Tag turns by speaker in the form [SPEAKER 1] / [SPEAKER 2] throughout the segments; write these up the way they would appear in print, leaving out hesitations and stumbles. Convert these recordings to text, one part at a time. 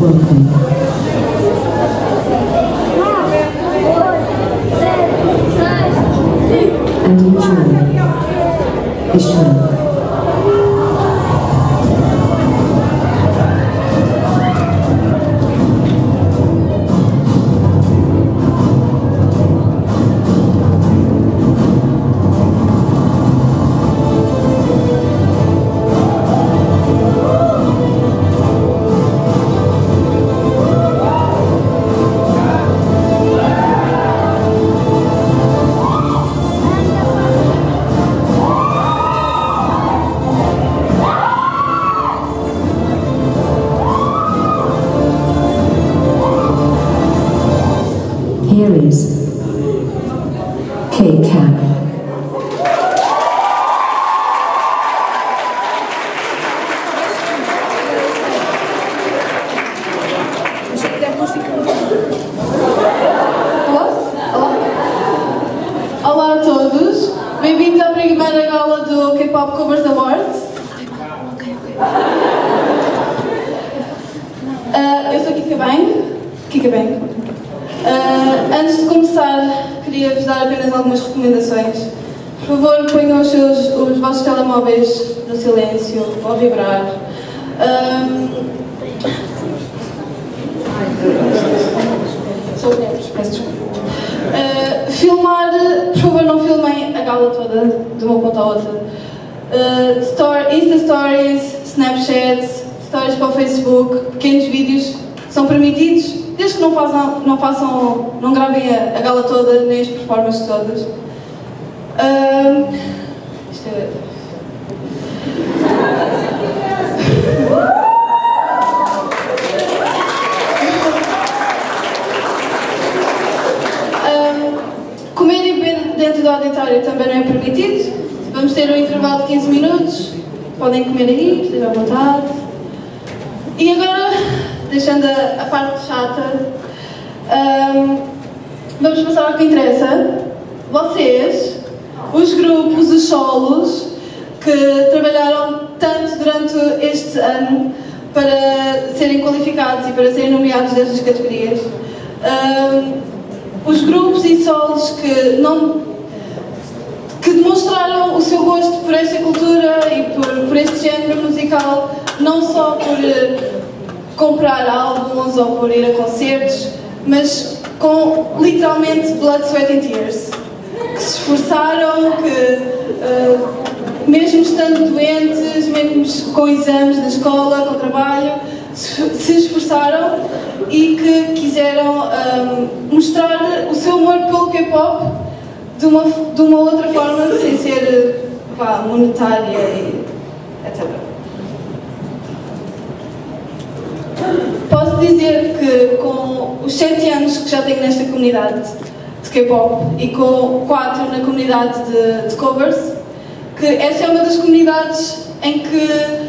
[SPEAKER 1] welcome. And enjoy Ishmael. Here is K-Cap.
[SPEAKER 2] Olá a todos, bem-vindos à primeira gala do K-Pop Covers Awards. Eu sou Kika Bang. Antes de começar, queria-vos dar apenas algumas recomendações. Por favor, ponham os vossos telemóveis no silêncio ou a vibrar. Peço desculpa. Filmar, por favor, não filmem a gala toda, de uma ponta à outra. Insta Stories, Snapchats, Stories para o Facebook, pequenos vídeos são permitidos, desde que não gravem a gala toda, nem as performances todas. Isto é... Comer e beber dentro do auditório também não é permitido. Vamos ter um intervalo de 15 minutos. Podem comer aí, estejam à vontade. E agora, deixando a parte chata, vamos passar ao que interessa. Vocês, os grupos, os solos, que trabalharam tanto durante este ano para serem qualificados e para serem nomeados destas categorias, os grupos e solos que demonstraram o seu gosto por esta cultura e por este género musical, não só por comprar álbuns ou por ir a concertos, mas com literalmente blood, sweat and tears, que se esforçaram, que mesmo estando doentes, mesmo com exames na escola, com trabalho, se esforçaram e que quiseram mostrar o seu amor pelo K-pop de uma outra forma, sem ser monetária e etc. Posso dizer que com os 7 anos que já tenho nesta comunidade de K-pop e com 4 na comunidade de covers, que esta é uma das comunidades em que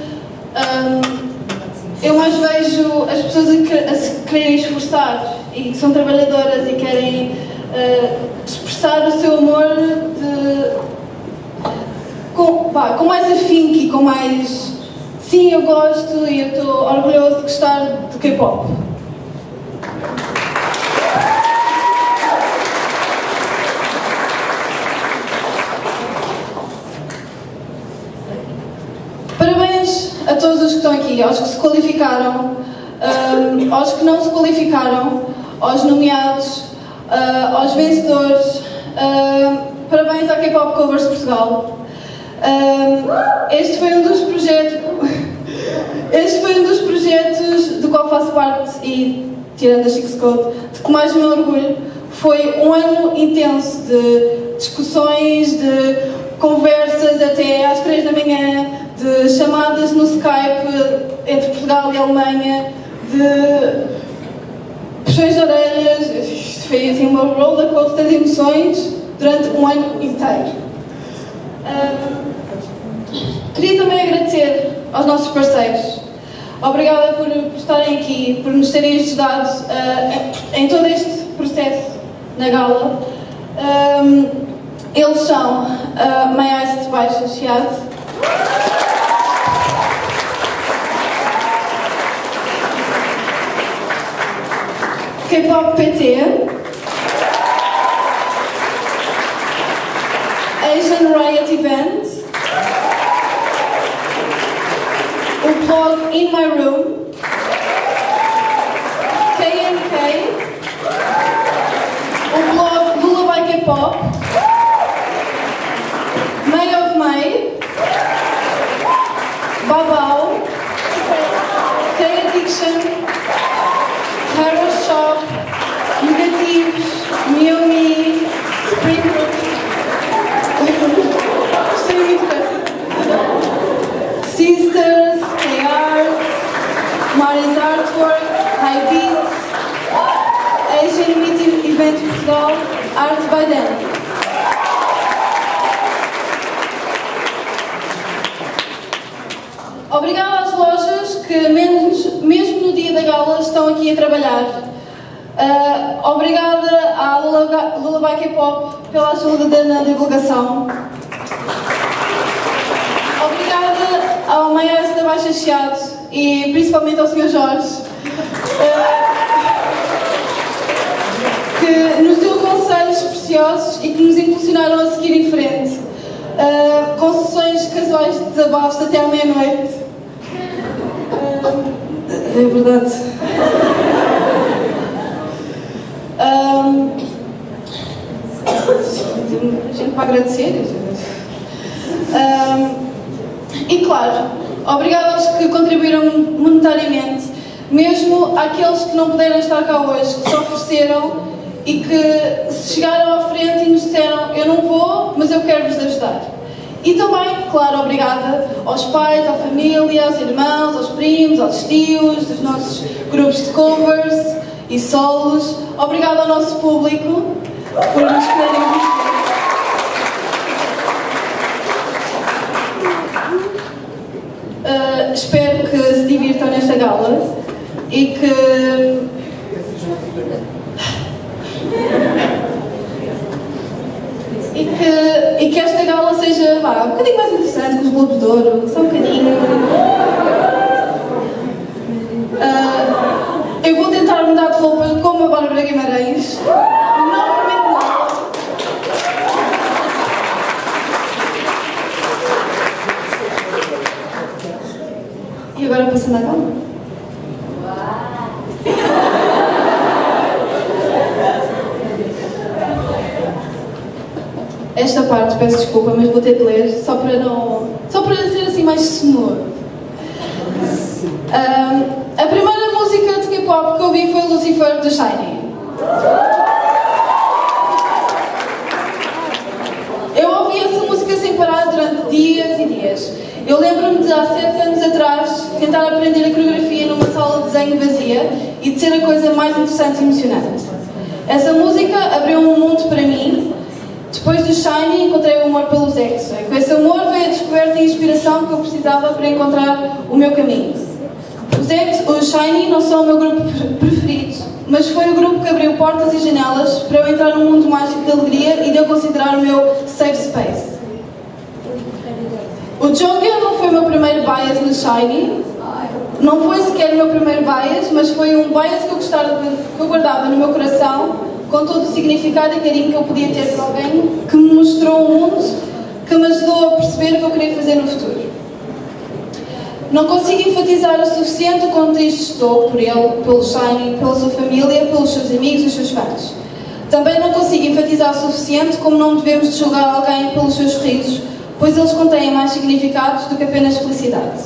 [SPEAKER 2] eu mais vejo as pessoas a se quererem esforçar e que são trabalhadoras e querem expressar o seu amor com mais afinco e com mais... Sim, eu gosto e eu estou orgulhoso de gostar do K-pop. Parabéns a todos os que estão aqui, aos que se qualificaram, aos que não se qualificaram, aos nomeados, aos vencedores. Parabéns à K-Pop Covers Portugal. Este foi um dos projetos do qual faço parte e, tirando a Chic's Code, de que mais me orgulho. Foi um ano intenso de discussões, de conversas até às 3 da manhã, de chamadas no Skype entre Portugal e Alemanha, de puxões de orelhas. Isto foi assim uma roller coaster de emoções durante um ano inteiro. Queria também agradecer aos nossos parceiros. Obrigada por estarem aqui, por nos terem ajudado em todo este processo na gala. Eles são May I de Baixa Chiado, K-Pop PT, Asian Riot Event, o blog In My Room, KNK, o blog Lullaby K-Pop, May of May, Babao, K-Addiction, Hero Shop, Negativos, Miumi, Spring Estou muito péssimo. Sisters, K-Art, Mari's Artwork, High Beats, Asian Meeting Event Portugal, Art by Them. Obrigada às lojas que, mesmo no dia da gala, estão aqui a trabalhar. Obrigada à Lullaby K-Pop pela ajuda na divulgação. Obrigada ao maestro da Baixa Chiado e principalmente ao Sr. Jorge, que nos deu conselhos preciosos e que nos impulsionaram a seguir em frente, com sessões casuais de desabafos até à meia-noite. É verdade. A gente para agradecer. E claro, obrigada aos que contribuíram monetariamente, mesmo àqueles que não puderam estar cá hoje, que se ofereceram e que se chegaram à frente e nos disseram: eu não vou, mas eu quero vos ajudar. E também, claro, obrigada aos pais, à família, aos irmãos, aos primos, aos tios, dos nossos grupos de covers e solos. Obrigada ao nosso público por nos quererem ver. Espero que se divirtam nesta gala e que esta gala seja um bocadinho mais interessante que os Globos de Ouro, só um bocadinho. Eu vou tentar mudar de roupa como a Bárbara Guimarães. Não prometo nada. E agora passando a gala. Esta parte, peço desculpa, mas vou ter de ler, só para ser assim mais sonoro. A primeira música de K-pop que ouvi foi Lucifer do Shiny. Eu ouvi essa música sem parar durante dias e dias. Eu lembro-me de há 7 anos atrás tentar aprender a coreografia numa sala de desenho vazia e de ser a coisa mais interessante e emocionante. Essa música abriu um mundo para mim. Depois do Shiny encontrei o amor pelos EXO e com esse amor veio a descoberta e a inspiração que eu precisava para encontrar o meu caminho. Os Shiny não são o meu grupo preferido, mas foi o grupo que abriu portas e janelas para eu entrar num mundo mágico de alegria e de eu considerar o meu safe space. O Jonghyun não foi o meu primeiro bias no Shiny, não foi sequer o meu primeiro bias, mas foi um bias que eu guardava no meu coração, com todo o significado e carinho que eu podia ter por alguém que me mostrou um mundo que me ajudou a perceber o que eu queria fazer no futuro. Não consigo enfatizar o suficiente o quão triste estou por ele, pelo Shiny, pela sua família, pelos seus amigos e os seus fãs. Também não consigo enfatizar o suficiente como não devemos de julgar alguém pelos seus sorrisos, pois eles contêm mais significados do que apenas felicidade.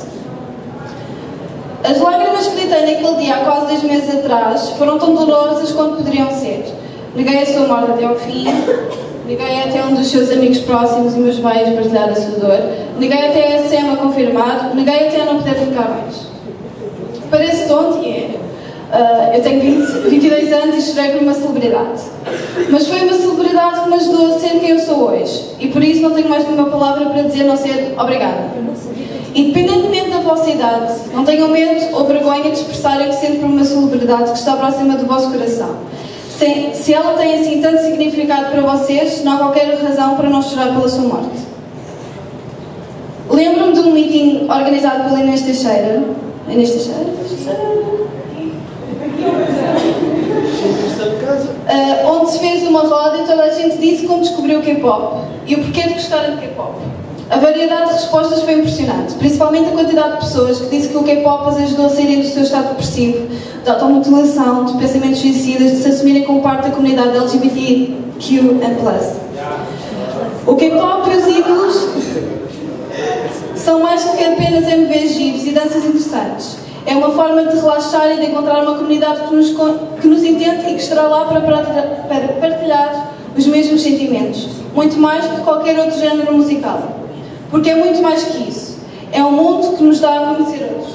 [SPEAKER 2] As lágrimas que deitei naquele dia há quase 10 meses atrás foram tão dolorosas quanto poderiam ser. Neguei a sua morte até ao fim, neguei até um dos seus amigos próximos e meus pais partilhar a sua dor, neguei até a SEMA confirmar, neguei até a não poder brincar mais. Parece tonto e é. Eu tenho 22 anos e chorei por uma celebridade. Mas foi uma celebridade que me ajudou a ser quem eu sou hoje. E por isso não tenho mais nenhuma palavra para dizer a não ser obrigada. Independentemente da vossa idade, não tenham medo ou vergonha de expressarem o que sentem por uma celebridade que está próxima do vosso coração. Se ela tem assim tanto significado para vocês, não há qualquer razão para não chorar pela sua morte. Lembro-me de um meeting organizado pela Inês Teixeira. Inês Teixeira? onde se fez uma roda e toda a gente disse como descobriu o K-pop e o porquê de gostarem de K-pop. A variedade de respostas foi impressionante, principalmente a quantidade de pessoas que disse que o K-pop as ajudou a saírem do seu estado depressivo, de automutilação, de pensamentos suicidas, de se assumirem como parte da comunidade LGBTQ+. O K-pop e os ídolos são mais que apenas MVs giros e danças interessantes. É uma forma de relaxar e de encontrar uma comunidade que nos entende e que estará lá para partilhar os mesmos sentimentos, muito mais que qualquer outro género musical. Porque é muito mais que isso. É um mundo que nos dá a conhecer outros.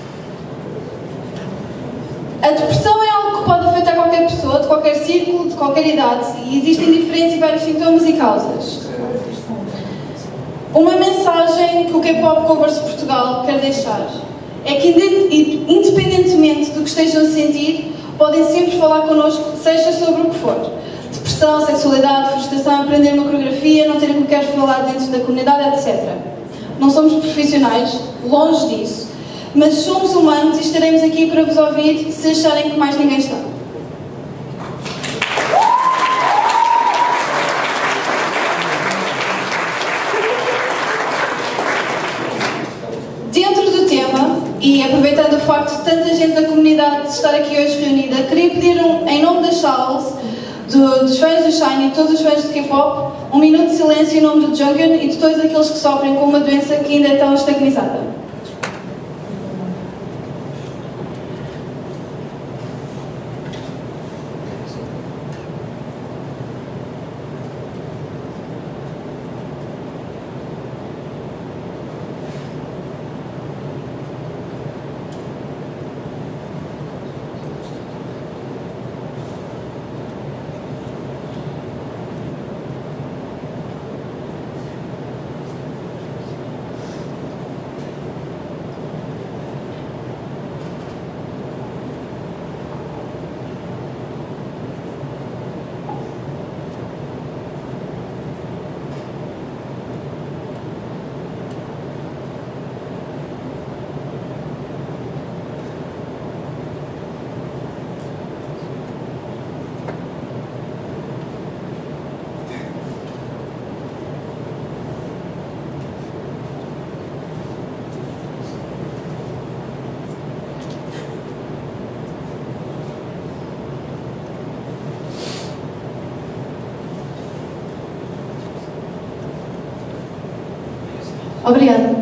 [SPEAKER 2] A depressão é algo que pode afetar qualquer pessoa, de qualquer círculo, de qualquer idade, e existem diferentes e vários sintomas e causas. Uma mensagem que o K-Pop Covers Portugal quer deixar é que, independentemente do que estejam a sentir, podem sempre falar connosco, seja sobre o que for. Depressão, sexualidade, frustração, aprender uma coreografia, não terem com quem falar dentro da comunidade, etc. Não somos profissionais, longe disso, mas somos humanos e estaremos aqui para vos ouvir se acharem que mais ninguém está. Dentro do tema, e aproveitando o facto de tanta gente da comunidade estar aqui hoje reunida, queria pedir em nome da Charles, dos fãs do SHINee e todos os fãs de K-pop, um minuto de silêncio em nome do Jungkook e de todos aqueles que sofrem com uma doença que ainda é tão estigmatizada. Obrigada.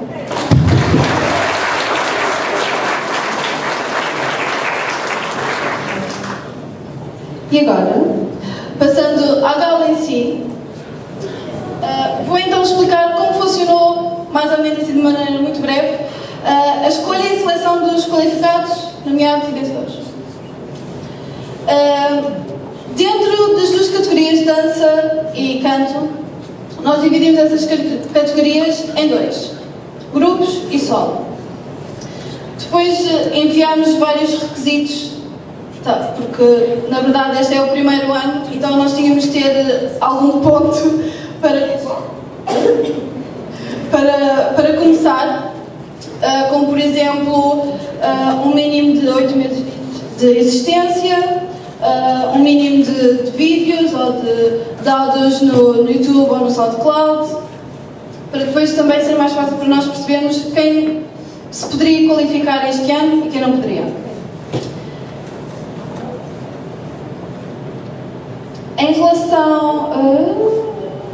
[SPEAKER 2] E agora, passando à gala em si, vou então explicar como funcionou, mais ou menos assim de maneira muito breve, a escolha e a seleção dos qualificados, nomeados e vencedores. Dentro das duas categorias de dança e canto, nós dividimos essas categorias em dois, grupos e solo. Depois enviámos vários requisitos, porque na verdade este é o primeiro ano, então nós tínhamos de ter algum ponto para começar, como por exemplo um mínimo de 8 meses de existência, um mínimo de vídeos ou de áudios no YouTube ou no SoundCloud, para depois também ser mais fácil para nós percebermos quem se poderia qualificar este ano e quem não poderia. Em relação a...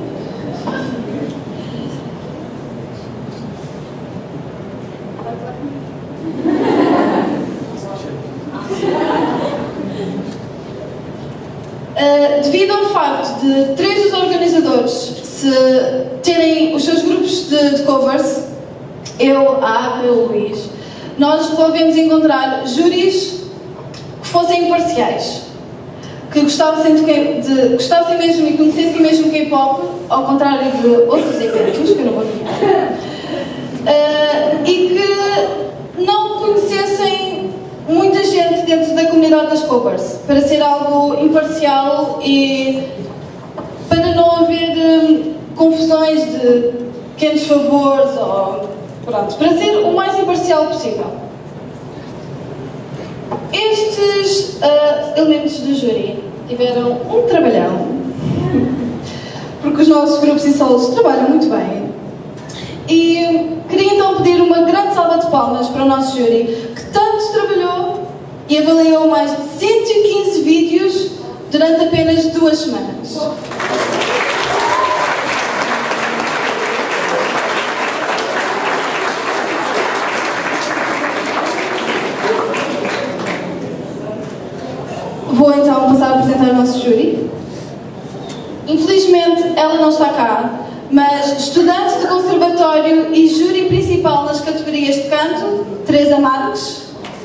[SPEAKER 2] devido ao facto de 3 dos organizadores terem os seus grupos de covers, eu, a Abra e o Luís, nós resolvemos encontrar júris que fossem imparciais, que gostassem mesmo e conhecessem mesmo K-pop, ao contrário de outros eventos, que eu não vou dizer, e que não conhecessem muita gente dentro da comunidade das covers, para ser algo imparcial e para não haver confusões de pequenos favores, ou, pronto, para ser o mais imparcial possível. Estes elementos do júri tiveram um trabalhão, porque os nossos grupos e solos trabalham muito bem. E queria então pedir uma grande salva de palmas para o nosso júri, que tanto trabalhou e avaliou mais de 115 vídeos durante apenas 2 semanas. Vou então passar a apresentar o nosso júri. Infelizmente ela não está cá, mas estudante de conservatório e júri principal nas categorias de canto, Teresa Marques.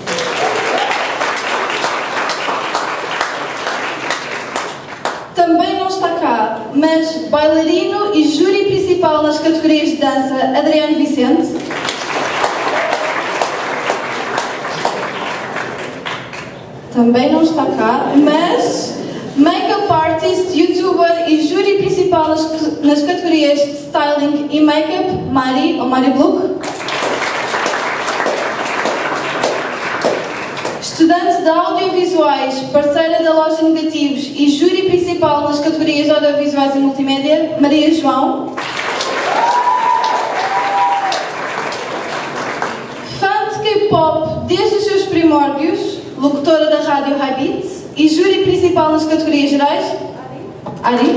[SPEAKER 2] Também não está cá, mas bailarino e júri principal nas categorias de dança, Adriano Vicente. Também não está cá, mas make-up artist, youtuber e júri principal nas categorias de styling e make-up, Mari, ou Mari Bluck. Estudante de audiovisuais, parceira da loja Negativos e júri principal nas categorias de audiovisuais e multimédia, Maria João. Fã de K-pop desde os seus primórdios, locutora da rádio High Beats e júri principal nas categorias gerais, Ari.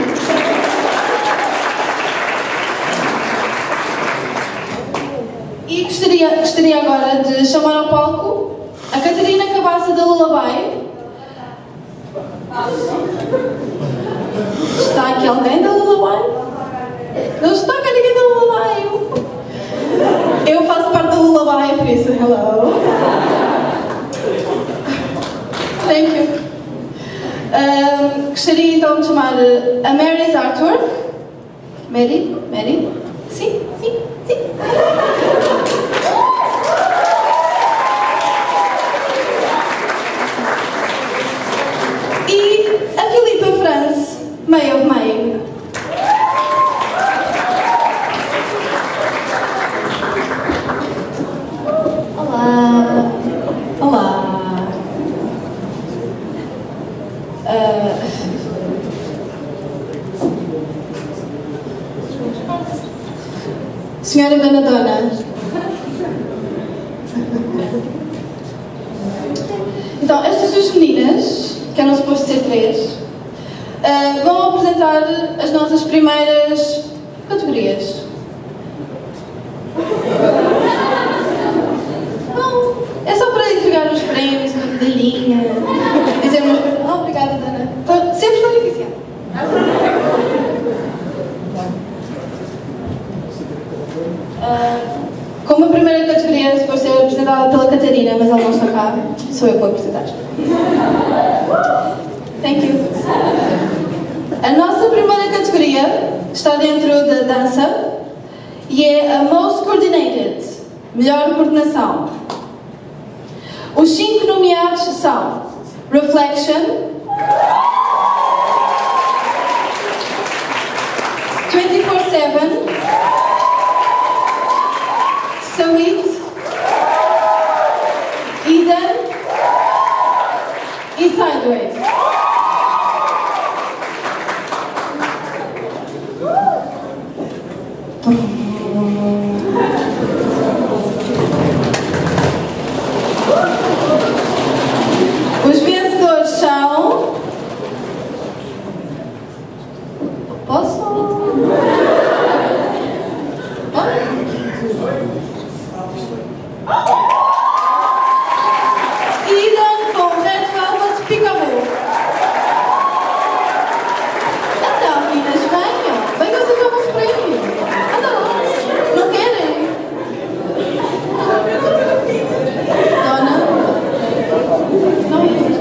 [SPEAKER 2] E gostaria agora de chamar ao palco a Catarina Cabaça da Lullaby. Está aqui alguém da Lullaby? Não está cá ninguém da Lullaby. Eu faço parte da Lullaby, por isso, hello. Thank you. Gostaria então de chamar a Mary's Artwork. Mary? Sim. E a Filipa France, May of May. Olá. Senhora Dona. Então, estas 2 meninas, que eram supostas ser 3, vão apresentar as nossas primeiras categorias. Não, é só para entregar os prémios, uma medalhinha, dizer umas coisas. Oh, obrigada, Dona. Sempre estou difícil. Como a primeira categoria depois ser apresentada pela Catarina, mas ela não está cá, sou eu que vou apresentar. Thank you. A nossa primeira categoria está dentro da dança e é a Most Coordinated, melhor coordenação. Os 5 nomeados são Reflection, 24/7, Sweet, Eden e Sideways. Os vencedores são... Posso? Eden com Red Velvet Peekaboo. Então, meninas, venham sacar o vosso prémio. Anda lá, não querem? Dona? Não.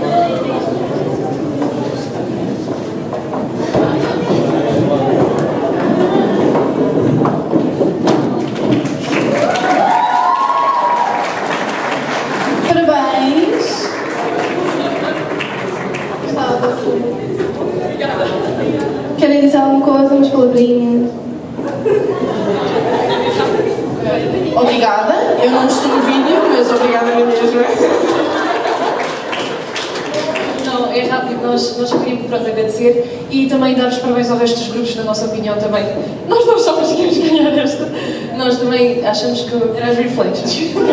[SPEAKER 2] Parabéns. Querem dizer alguma coisa, umas palavrinhas?
[SPEAKER 3] Obrigada, eu não estou no vídeo, mas obrigada mesmo.
[SPEAKER 4] Não, é rápido. nós só queríamos, pronto, agradecer e também dar os parabéns ao resto dos grupos, na nossa opinião também. Nós não só conseguimos ganhar esta, nós também achamos que eram as Reflections. Não,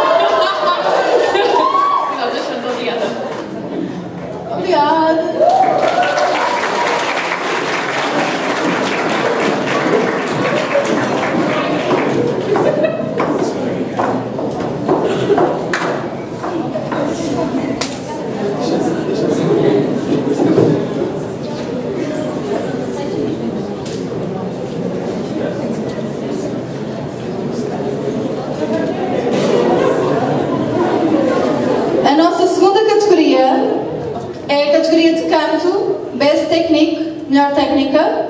[SPEAKER 4] mas pronto, obrigada.
[SPEAKER 2] Obrigada. A nossa segunda categoria é a categoria de canto, Best Technique, melhor técnica.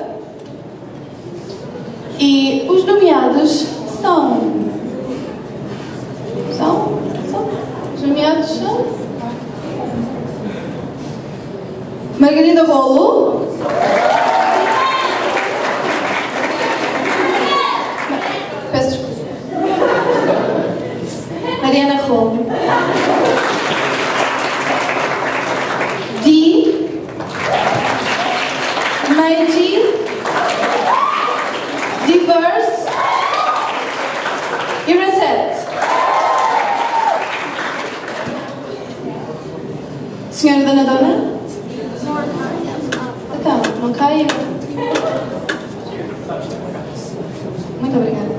[SPEAKER 2] E os nomeados são... Os nomeados são... Margarida Rolo. Peço desculpa. Mariana Rolo. Meiji, Diverse e Reset. Senhora Dona Dona? Então, não caia. Muito obrigada.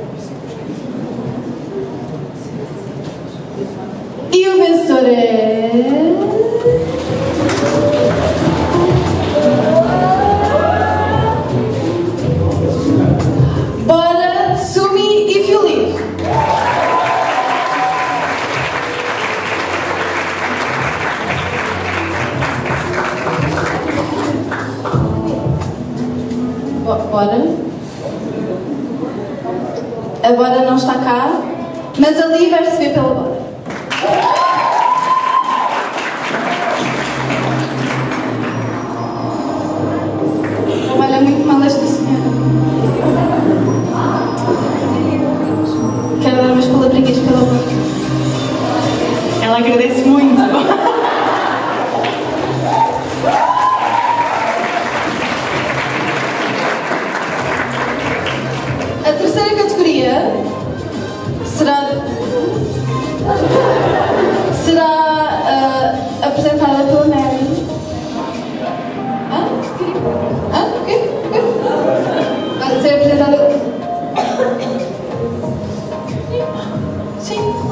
[SPEAKER 2] E o vencedor é... Bora, Sumi e Filipe. Bora. A Bora não está cá, mas ali vai receber pela Bora. Trabalha muito mal esta senhora. Quero dar umas palavrinhas pela boca.
[SPEAKER 3] Ela agradece muito.
[SPEAKER 2] A terceira categoria será apresentada pela Mary. O quê? Vai ser apresentada... Sim.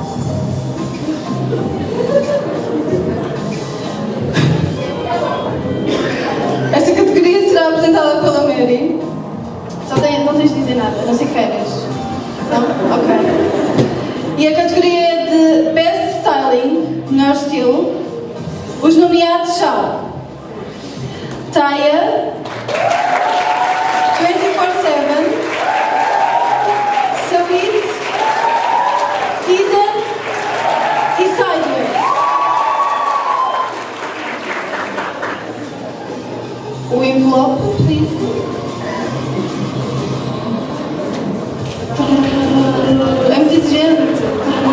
[SPEAKER 2] Esta categoria será apresentada pela Mary. Não tens de dizer nada, não sei que queres. Não? Ok. E a categoria é de Best Styling, melhor estilo. Os nomeados são Taya, 24/7, Sweet, Eden e Sideways. O envelope, please. É muito exigente.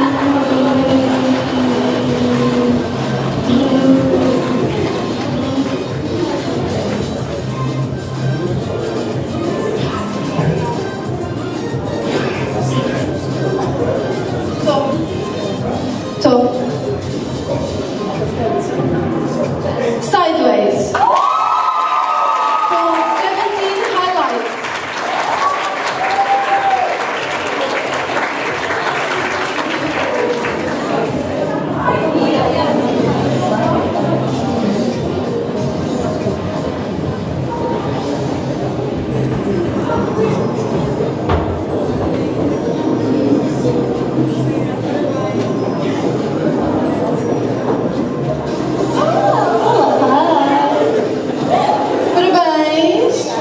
[SPEAKER 2] Tô. Sideways. Com 17 highlights. Parabéns!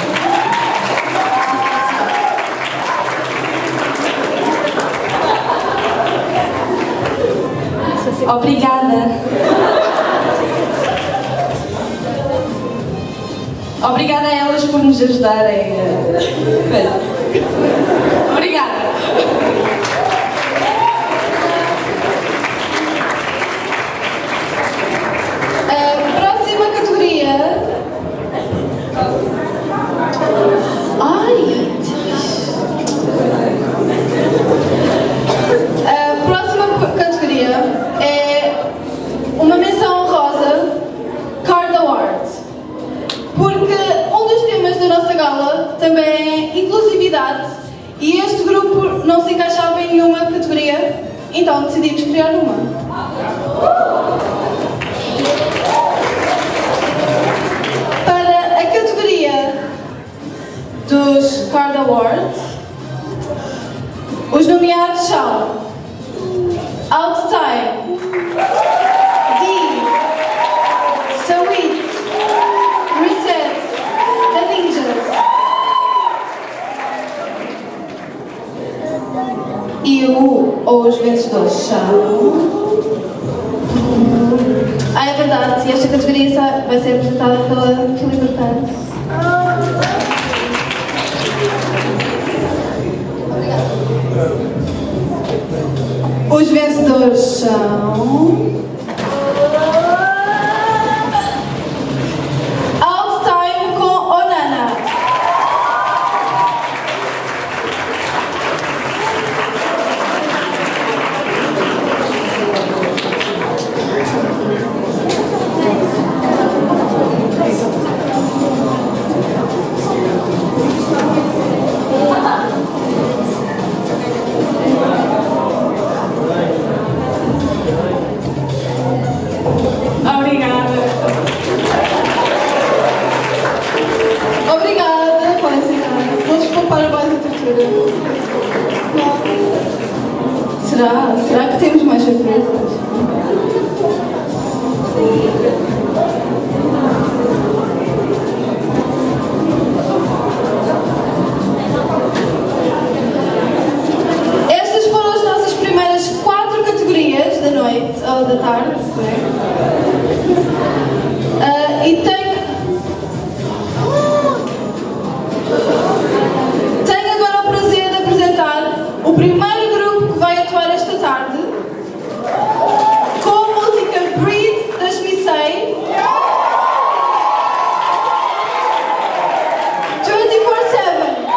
[SPEAKER 3] Obrigada. Obrigada a elas por nos ajudarem a coisa. Obrigada.
[SPEAKER 2] A próxima categoria não se encaixava em nenhuma categoria, então decidimos criar uma. Para a categoria dos Card Awards, os nomeados são Out Time, D, Sweet, Reset, The Ninjas. E os vencedores são... Ah, é verdade, e esta categoria vai ser apresentada pela Filipe Pérez. Os vencedores são... Out Time com Onana. Obrigada, podem sentar. Vou-vos poupar mais a tortura. Será que temos mais surpresas? Estas foram as nossas primeiras 4 categorias da noite, ou da tarde, e tenho agora o prazer de apresentar o primeiro grupo que vai atuar esta tarde com a música Breathe das Missei, 24/7.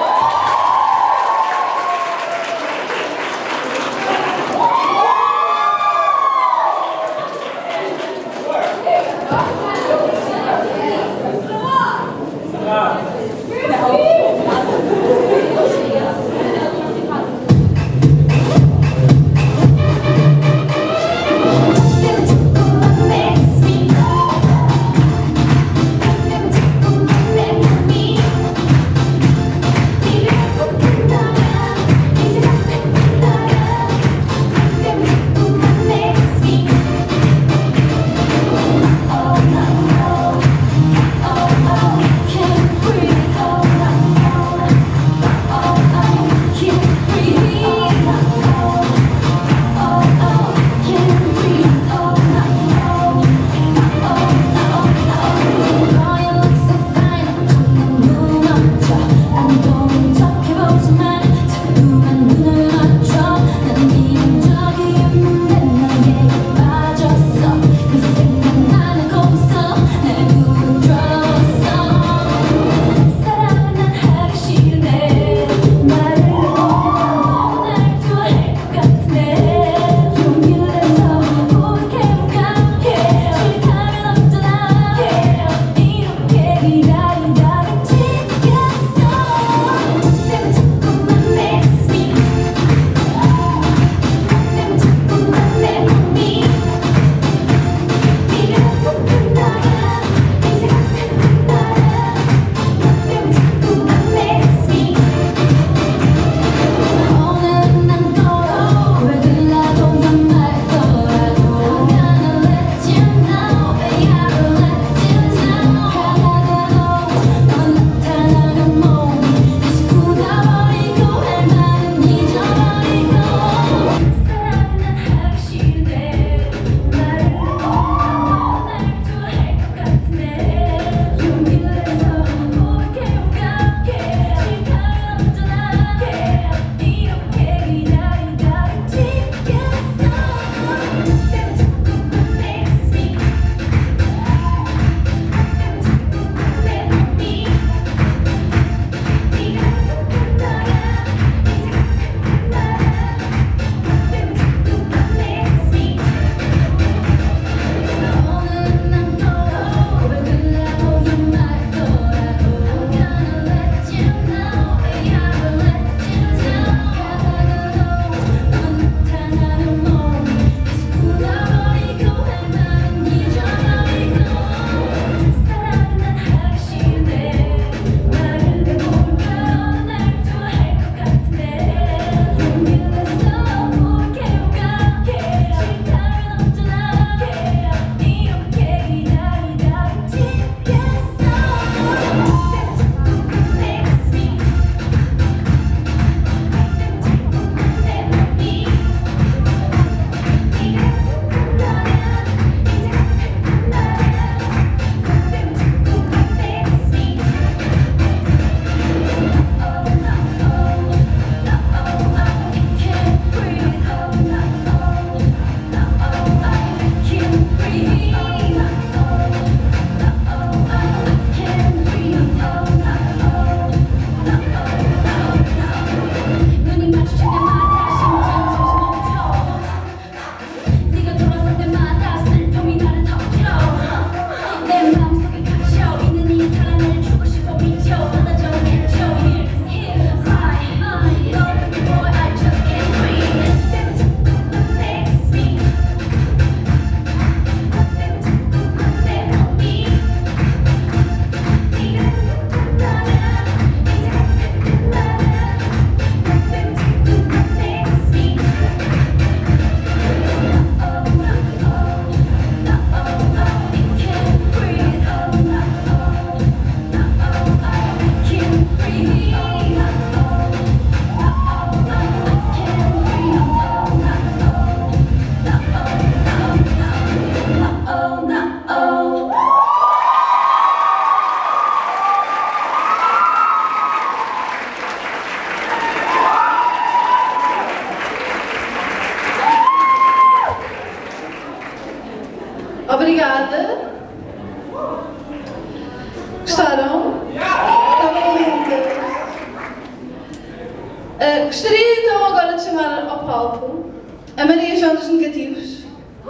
[SPEAKER 2] palco a Maria João dos Negativos.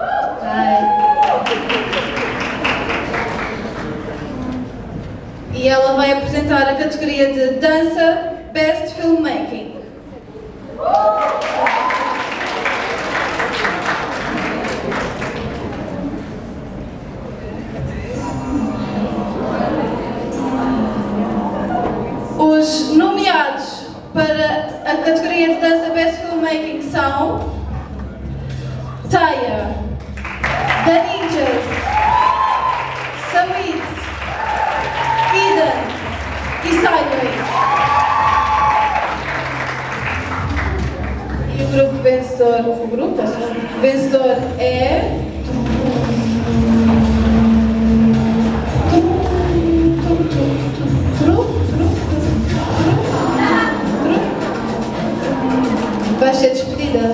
[SPEAKER 2] E ela vai apresentar a categoria de Dança Best Filmmaking. Os nomeados para a categoria de Dança Best Filmmaking são Taya, The Ninjas, Sawit, Eden e Sideways. E o grupo vencedor é... Vai ser despedida.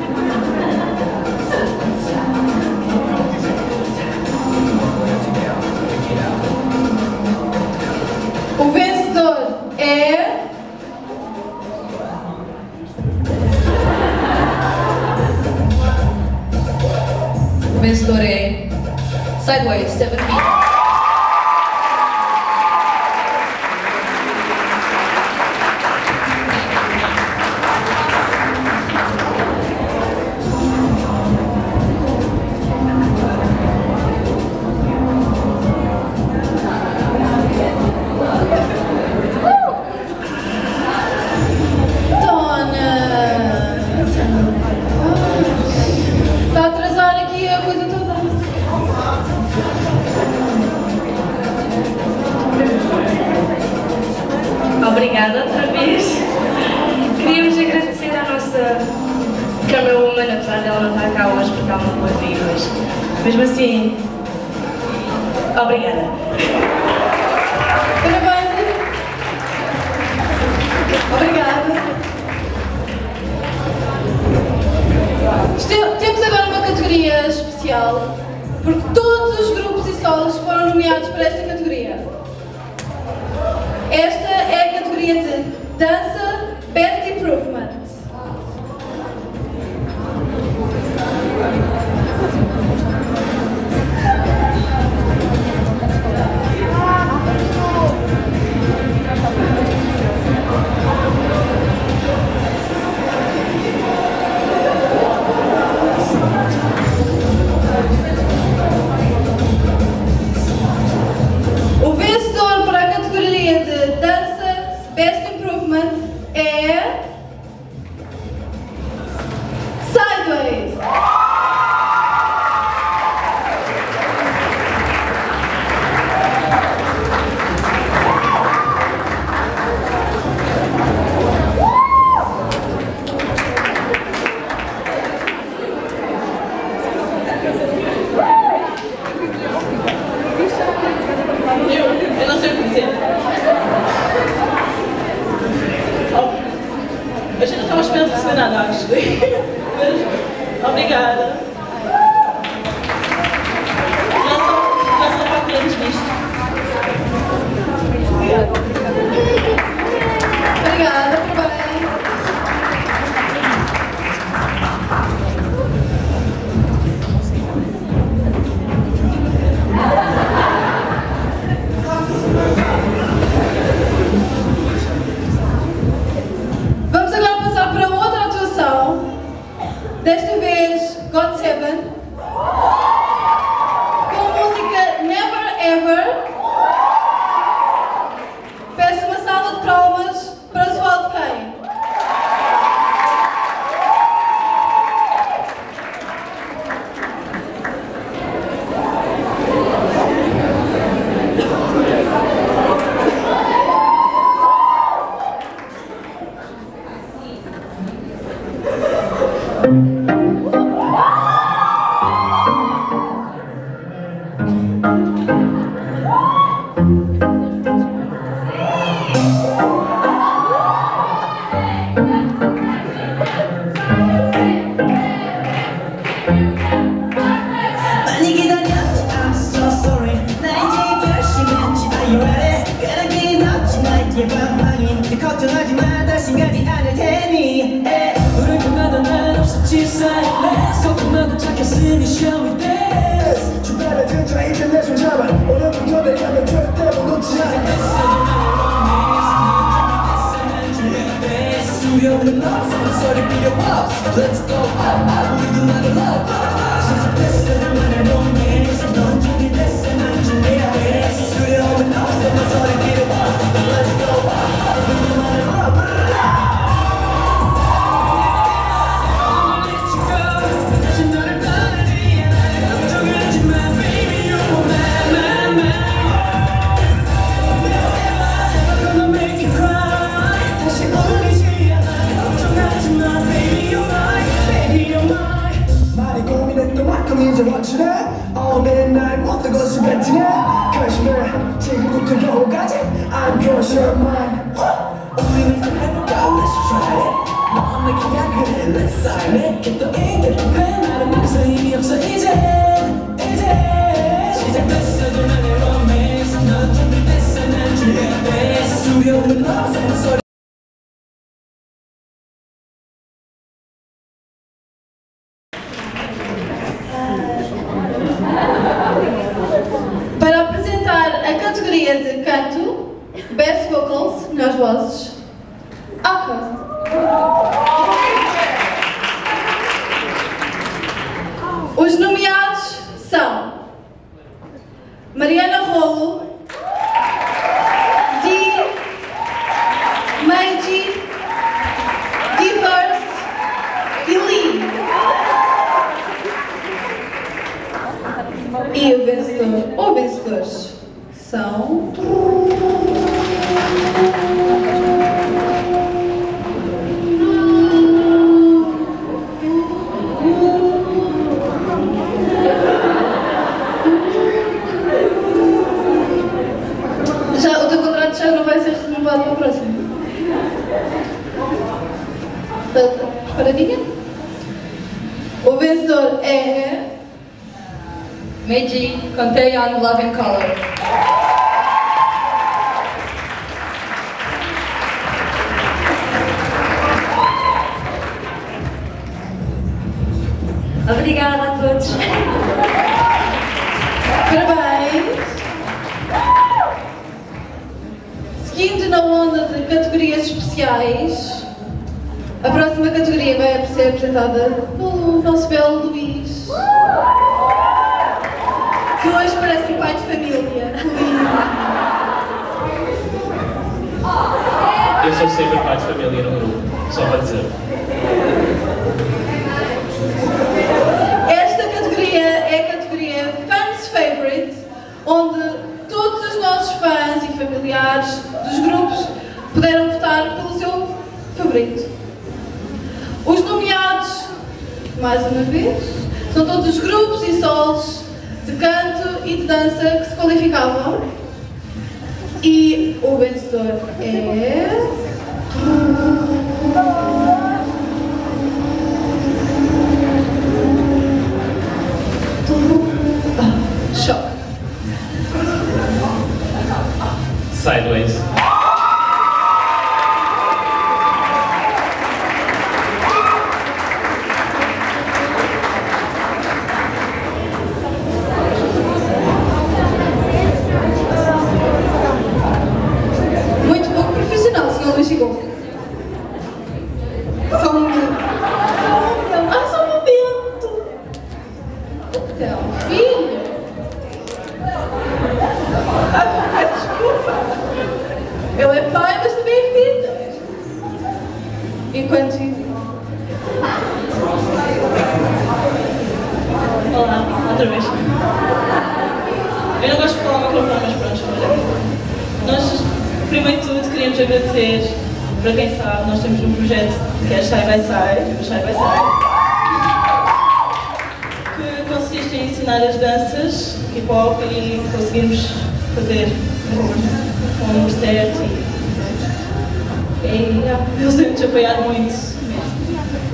[SPEAKER 2] O vencedor é...
[SPEAKER 3] O vencedor é Sideways, 7 feet.
[SPEAKER 2] Está a atrasar aqui a coisa toda.
[SPEAKER 3] Obrigada outra vez. Queríamos agradecer à nossa camerawoman, apesar dela não estar cá hoje porque ela não pode vir hoje. Mesmo assim, obrigada.
[SPEAKER 2] Parabéns. Obrigada. Temos agora uma categoria especial, porque todos os grupos e solos foram nomeados para esta categoria. Esta é a categoria de Dança Best Improvement. O vencedor para a categoria de Dança Best Improvement é... Sideways!
[SPEAKER 3] Eu não sei o que dizer. A gente não estava esperando receber nada, acho. Mas, obrigada. Já são patrões disto.
[SPEAKER 2] Obrigada, parabéns. Vamos agora passar para outra atuação. Desta vez, God Seven, com a música Never Ever. Peço uma salva de palmas para Oswaldo Kane.
[SPEAKER 5] 많이 기다렸지 I'm so sorry 나 이제 결심했지 Are you ready? 끄덕이 넣지 나의 방황인 걱정하지 마 다시 가지 않을 테니 불을 끄면 난 없어 나도 착했으니 shall we dance 주변에 등장 이제 내 손 잡아 오늘부터 내가 널 절대로 놓지 않아 두려움은 없어 소리 필요 없어 Let's go 우리도 나를 love 시작됐어 나만의 romance 넌 준비됐어 난 준비했어 두려움은 없어 소리 필요 없어 Let's go 우리도 나를 love 다시 너를 떠나지 않아 걱정하지 마 baby you're my Never gonna make you cry 다시 울리지 않아 걱정하지 마 baby you're mine baby you're mine 많이 고민했던 만큼 이제 확실해 맨날 못된 것을 뱉으네 결심해 지금부터 겨우까지 I'm yours you're mine 우리는 해볼까 let's try it 마음의 계약을 해 let's sign it 또 이게 나를 망설 힘이 없어 이제 시작됐어 둘만의 romance 넌 준비됐어 난 준비했어 두려움은 없어 소리
[SPEAKER 2] Para apresentar a categoria de canto, Best Vocals, melhores vozes, Aqua. Os nomeados são Mariana Rolo, Dee, Meiji, Diverse e Lee. E o vencedor ou vencedores são... Já, o teu contrato já não vai ser renovado para o próximo. Preparadinha? O vencedor é...
[SPEAKER 3] Meiji, com Taeyeon, Love and Color. Obrigada a todos.
[SPEAKER 2] Parabéns! Seguindo na onda de categorias especiais, a próxima categoria vai ser apresentada pelo nosso belo Luís. Que hoje parece um pai de família.
[SPEAKER 6] Eu sou sempre pai de família no grupo, só para dizer.
[SPEAKER 2] Esta categoria é a categoria Fans Favorite, onde todos os nossos fãs e familiares dos grupos puderam votar pelo seu favorito. Os nomeados, mais uma vez, são todos os grupos e solos de canto e de dança que se qualificavam. E o vencedor é... Choque.
[SPEAKER 6] Sideways.
[SPEAKER 2] Muito pouco profissional, Sr. Luís Chico. Só um momento. Ah, só um momento. Então, filho. Desculpa. Ele é pai, mas também é filho. Enquanto isso...
[SPEAKER 7] Olá, outra vez. Eu não gosto de falar ao microfone, mas pronto, nós, primeiro de tudo, queríamos agradecer, para quem sabe, nós temos um projeto que é Shy by Side, que consiste em ensinar as danças, hip hop e conseguirmos fazer com o número certo e eles têm-nos apoiado muito mesmo.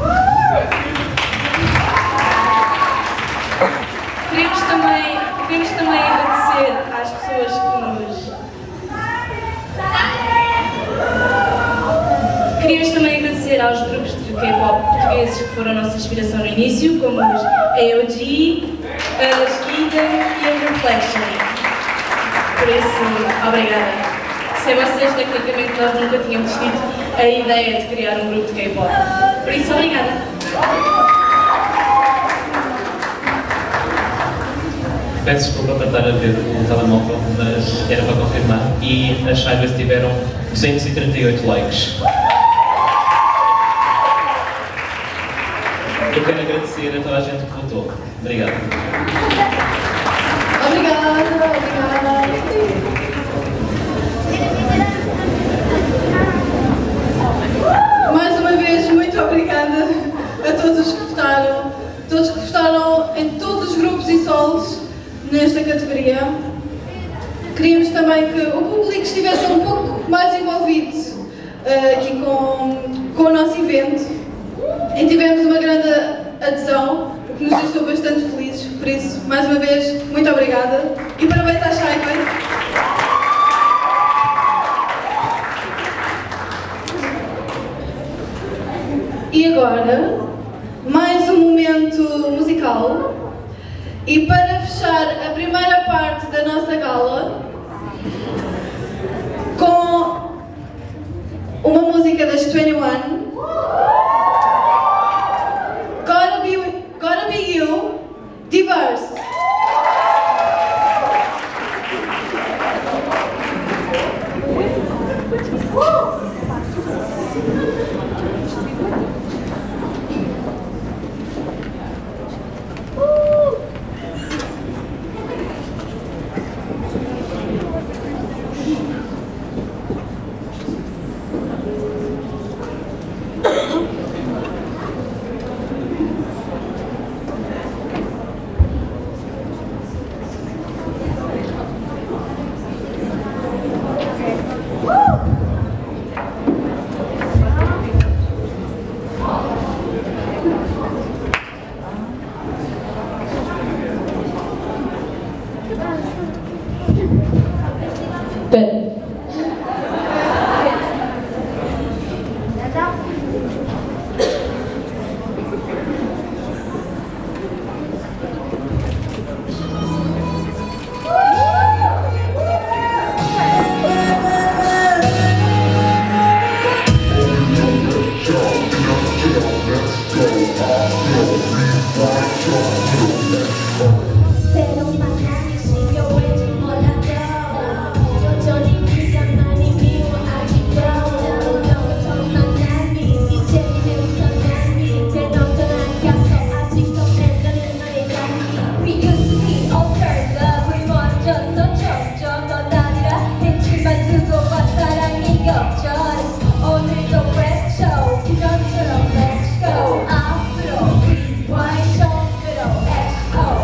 [SPEAKER 3] Queremos também agradecer às pessoas que nos... Queríamos também agradecer aos grupos de K-pop portugueses que foram a nossa inspiração no início, como os AOG, as Eden e a Reflection. Por isso, obrigada. Sem vocês, tecnicamente, nós nunca tínhamos tido a ideia de criar um grupo de K-pop. Por isso, obrigada.
[SPEAKER 6] Peço desculpa para estar a ver o telemóvel, mas era para confirmar. E as Sideways tiveram 238 likes. Eu quero agradecer a toda a gente que votou. Obrigado.
[SPEAKER 2] Obrigada. Mais uma vez, muito obrigada a todos os que votaram em todos os grupos e solos nesta categoria. Queríamos também que o público estivesse um pouco mais envolvido aqui com o nosso evento. E tivemos uma grande adesão, o que nos deixou bastante felizes. Por isso, mais uma vez, muito obrigada e parabéns às Sideways. E agora, mais um momento musical. E para fechar a primeira parte da nossa gala, com uma música das 21, Gotta Be You, Diverse.
[SPEAKER 8] Let's go.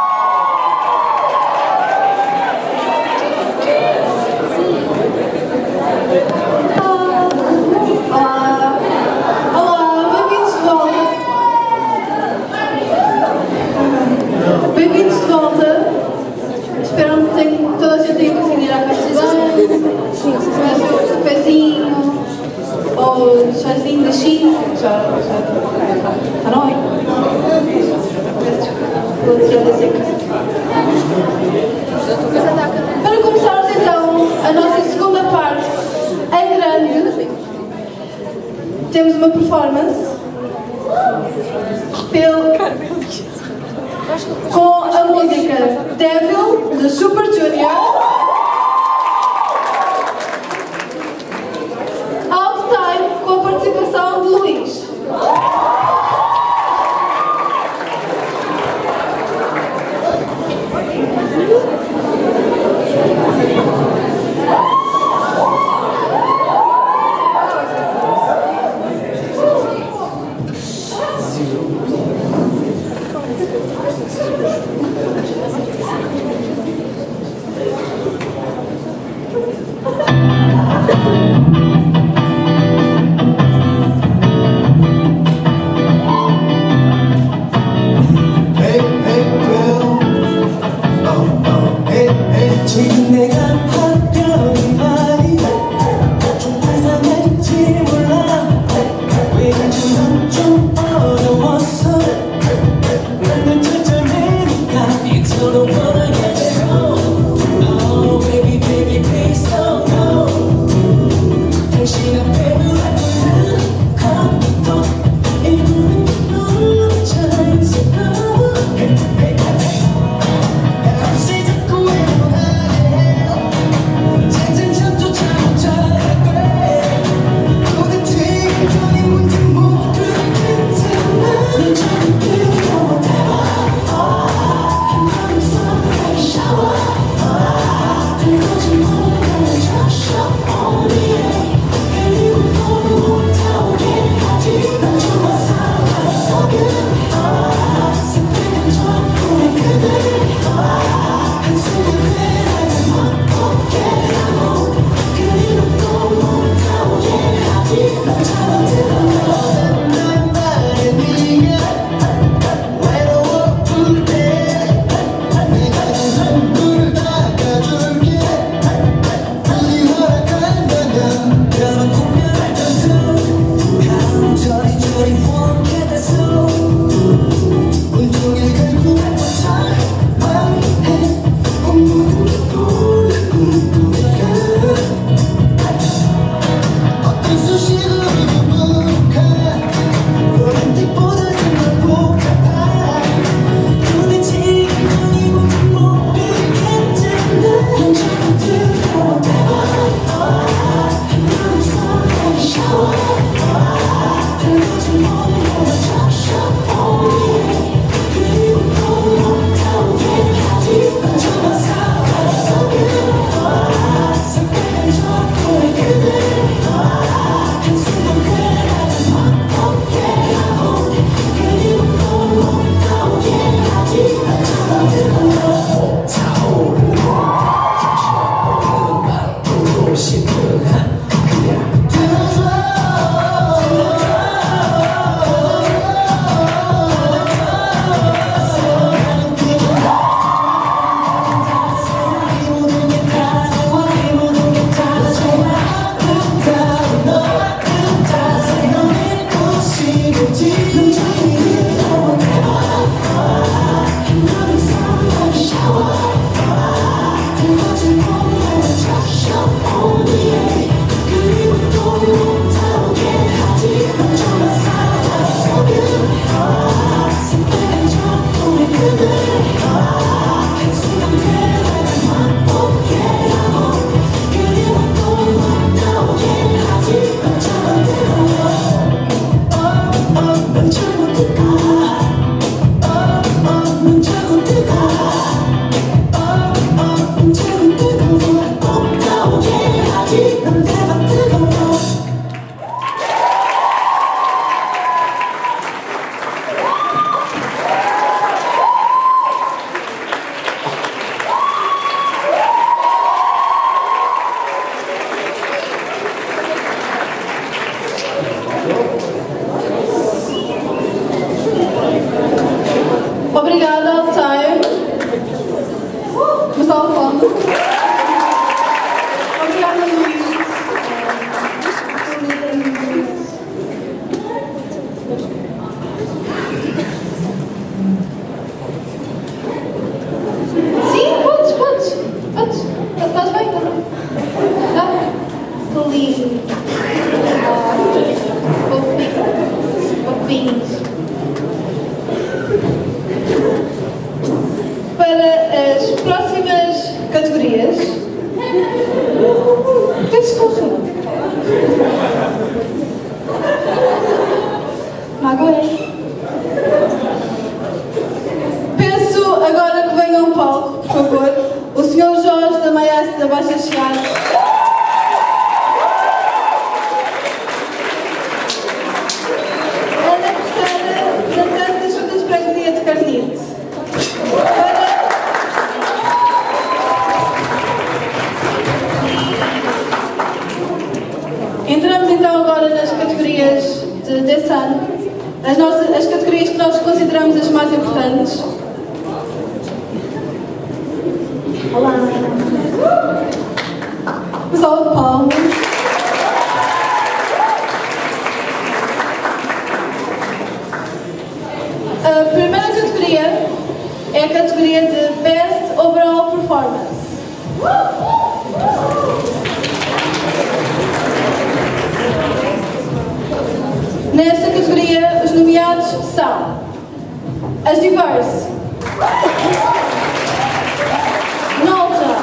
[SPEAKER 2] Para começarmos então a nossa segunda parte em grande, temos uma performance com a música Devil de Super Junior, Out Time com a participação de Luís.
[SPEAKER 5] 지금 내가 하려는 말이 좀 이상할지 몰라. 왠지 난 좀 어려웠어. 나는 절절해니까 It's all wanna get home. Oh baby baby please don't go. 당신 앞에 누구는 컴퓨터 이분은 너무 자연스러워. 없이 자꾸 외로워하네. 쟁쟁 참 쫓아오자 돼. 도대체 이전이 뭔지 모르겠잖아. 넌 저리 뛰어 대박. 한마음 쏟아 샤워. 들고지 못하는 샤워 위에 그리고 너를 못 타오게 하지. 난 좋아서 속은 새빨간 전부의 그대. 한숨을 괴라를 먹게 하고 그리고 또 못 타오게 하지. 난 잡아들어 난 말에 네가 외로워질 때 내가 전부를 닦아줄게. 부디 허락한다면 그런 공연을 던져 저리저리 원게 됐어. 온종일 긁고 말해 모든 게 꿈꾸니까 어떤 수식으로 부족한 로맨틱보다 정말 복잡한 도대체 이건이 뭔지 모르겠잖아. 난 자꾸 들어 대박. 한마음 쏟아 샤워. 들고지 못하는 샤워 위에 그리고 또 못 타오게 하지. 난 좋아서 속은 새빨간 전부의 그대. 한순간 괴라를 맛보게 하고 그리고 또 못 타오게 하지. 난 잡아들어 타오르는 잠시만 맛보고 싶은 한 그냥 들어줘.
[SPEAKER 2] categorias. Desculpa. Magoei. Peço agora que venha ao palco, por favor, o Sr. Jorge da Maiasse da Baixa Chegada. Ana Pestana, representante das Juntas de Freguesia de Carnide. Entramos então agora nas categorias desse ano, as categorias que nós consideramos as mais importantes. Olá! Pessoal de palmas. A primeira categoria é a categoria de Best Overall Performance. Nesta categoria, os nomeados são as Diverse, Nolta,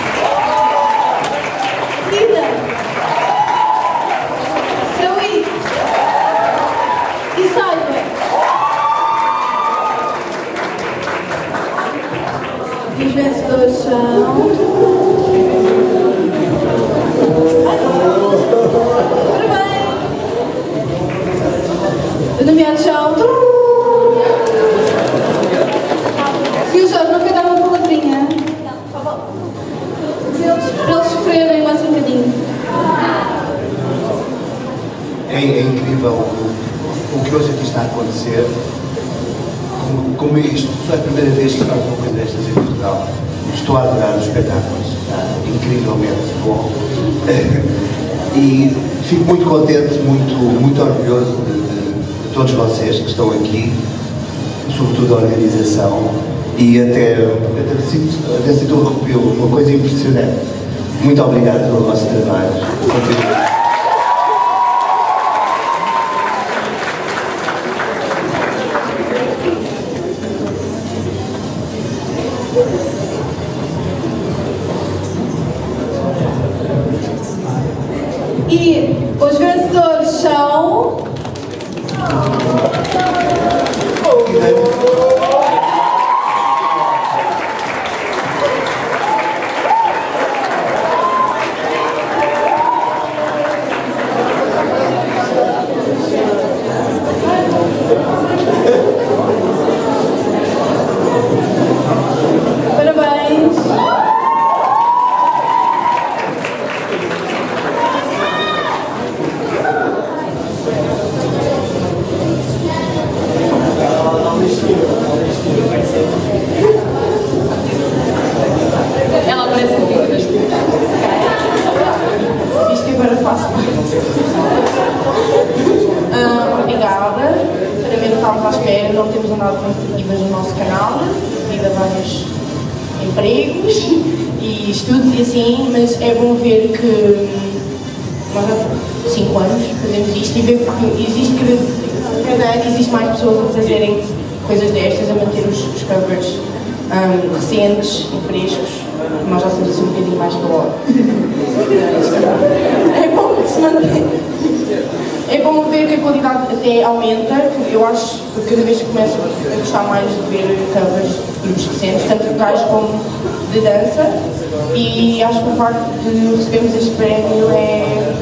[SPEAKER 2] Lida, Sawit e Sideways. Os vencedores são... Os nomeados são... Sr. Jorge, não quer dar uma palavrinha? Para eles sofrerem mais um bocadinho.
[SPEAKER 8] É incrível o que hoje aqui está a acontecer. Como isto é a primeira vez que se faz uma coisa destas em Portugal. Estou a adorar os espetáculos. Está incrivelmente bom. E fico muito contente, muito orgulhoso de todos vocês que estão aqui, sobretudo a organização, e até sinto um arrepio, uma coisa impressionante. Muito obrigado pelo vosso trabalho.
[SPEAKER 2] E os vencedores são... Parabéns!
[SPEAKER 4] Ela parece que fica.
[SPEAKER 2] Isto que agora faço parte.
[SPEAKER 9] Obrigada. Sinceramente não estávamos à espera, não temos andado muito ativas no nosso canal, devido a vários empregos e estudos e assim, mas é bom ver que nós há 5 anos fazemos isto e ver que existe cada ano existe mais pessoas a fazerem coisas destas, a manter os covers recentes e frescos. Nós já somos assim um bocadinho mais para lá. É bom que se mantém. É bom ver que a qualidade até aumenta, eu acho que cada vez que começo a gostar mais de ver covers de grupos recentes, tanto vocais como de dança, e acho que o facto de recebermos este prémio é...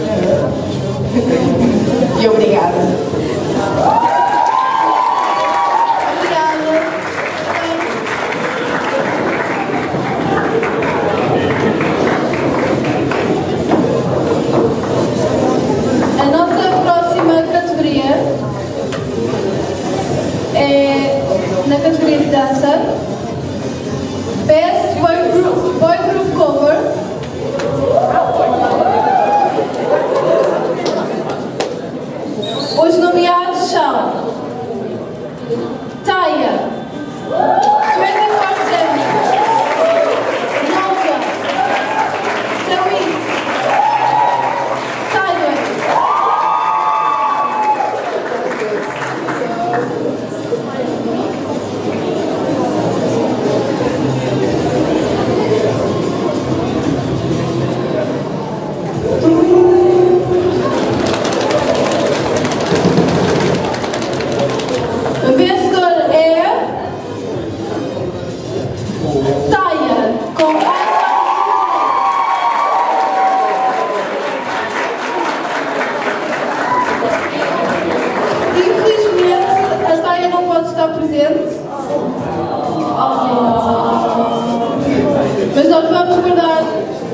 [SPEAKER 9] E obrigada.
[SPEAKER 2] Na categoria de dança, Best Boy Group Cover. Os nomeados são Taya, 24/7, Nova, Sawit, Sideways. presente. Mas nós vamos guardar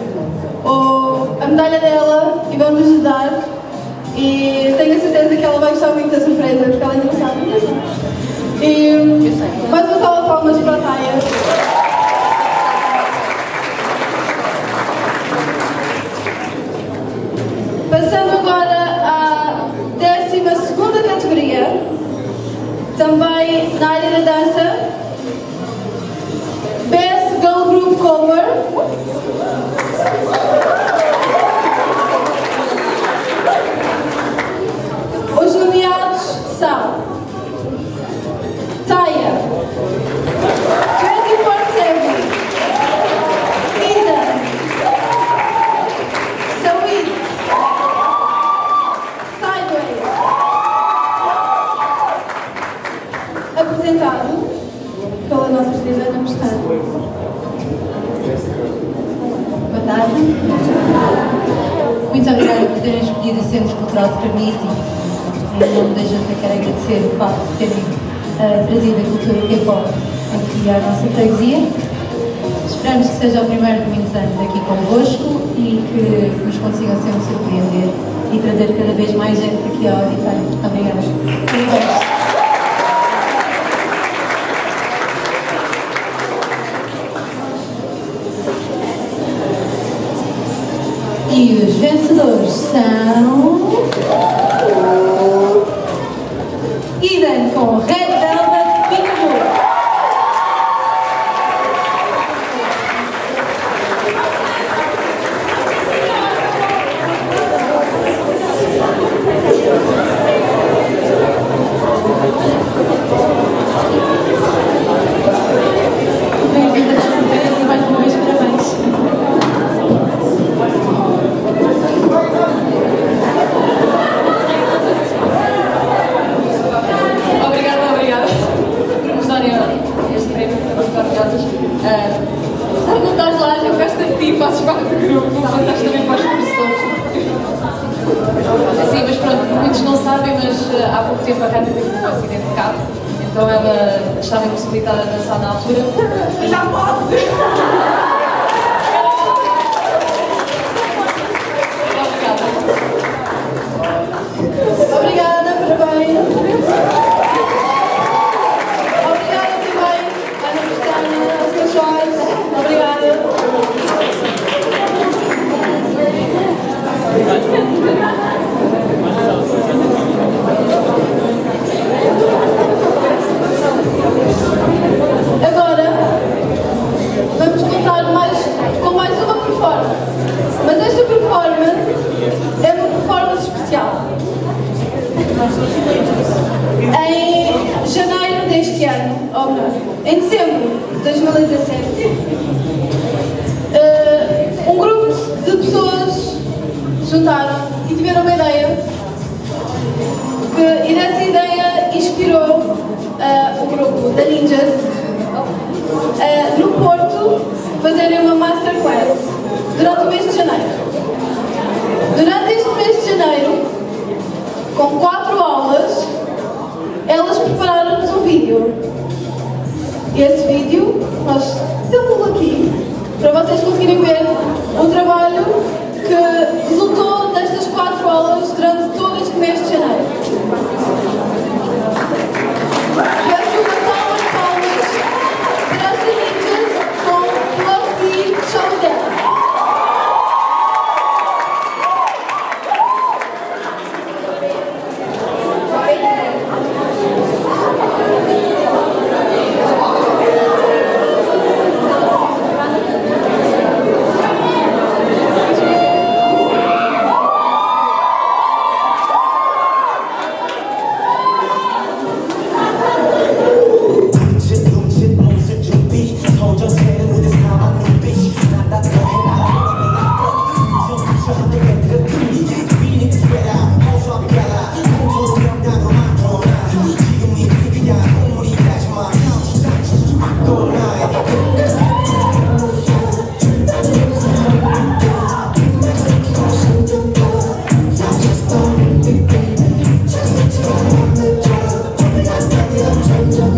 [SPEAKER 2] a medalha dela e vamos lhe dar. E tenho a certeza que ela vai gostar muito da surpresa, porque ela ainda não sabe. E mais uma salva de palmas para a Taia. Passando agora à 12ª categoria, também na área da dança, Best Girl Group Cover. Os nomeados são Taia, 24/7, Ida, Sweet, Sideways. Apresentado pela nossa querida Ana Mostano.
[SPEAKER 10] Boa tarde. Muito obrigada por terem escolhido o Centro Cultural de Carnite. Em nome da Junta, quero agradecer o facto de terem trazido a cultura K-pop aqui à nossa freguesia. Esperamos que seja o primeiro de muitos anos aqui convosco e que nos consigam sempre surpreender e trazer cada vez mais gente aqui ao auditório. Obrigada. E os vencedores são... Eden com Red Velvet Peekaboo. Bem-vindas e mais uma vez parabéns. Obrigada por nos darem este prémio, muito orgulhosas. Sabe, não estás lá, eu gosto de ti, fazes parte do grupo, estás também para os professores. Sim, mas pronto, muitos não sabem, mas há pouco tempo a Cátia teve um acidente de carro, então ela estava impossibilitada de dançar na altura. Já pode!
[SPEAKER 2] Obrigada, parabéns. Obrigada também, Ana Mostano, ao Sr. Jorge. Obrigada. Agora, vamos contar com mais uma performance. Mas esta performance é uma performance especial. Em janeiro deste ano, ou melhor, em dezembro de 2017, um grupo de pessoas juntaram e tiveram uma ideia, e dessa ideia inspirou o grupo da Ninjas no Porto fazerem uma masterclass durante o mês de janeiro. Durante este mês de janeiro, com 4 aulas, elas prepararam-nos um vídeo. Esse vídeo, nós temos aqui, para vocês conseguirem ver o trabalho que resultou destas 4 aulas durante todo este mês de janeiro. Peço uma salva de palmas para as Ninjas com Love Me Show Dance.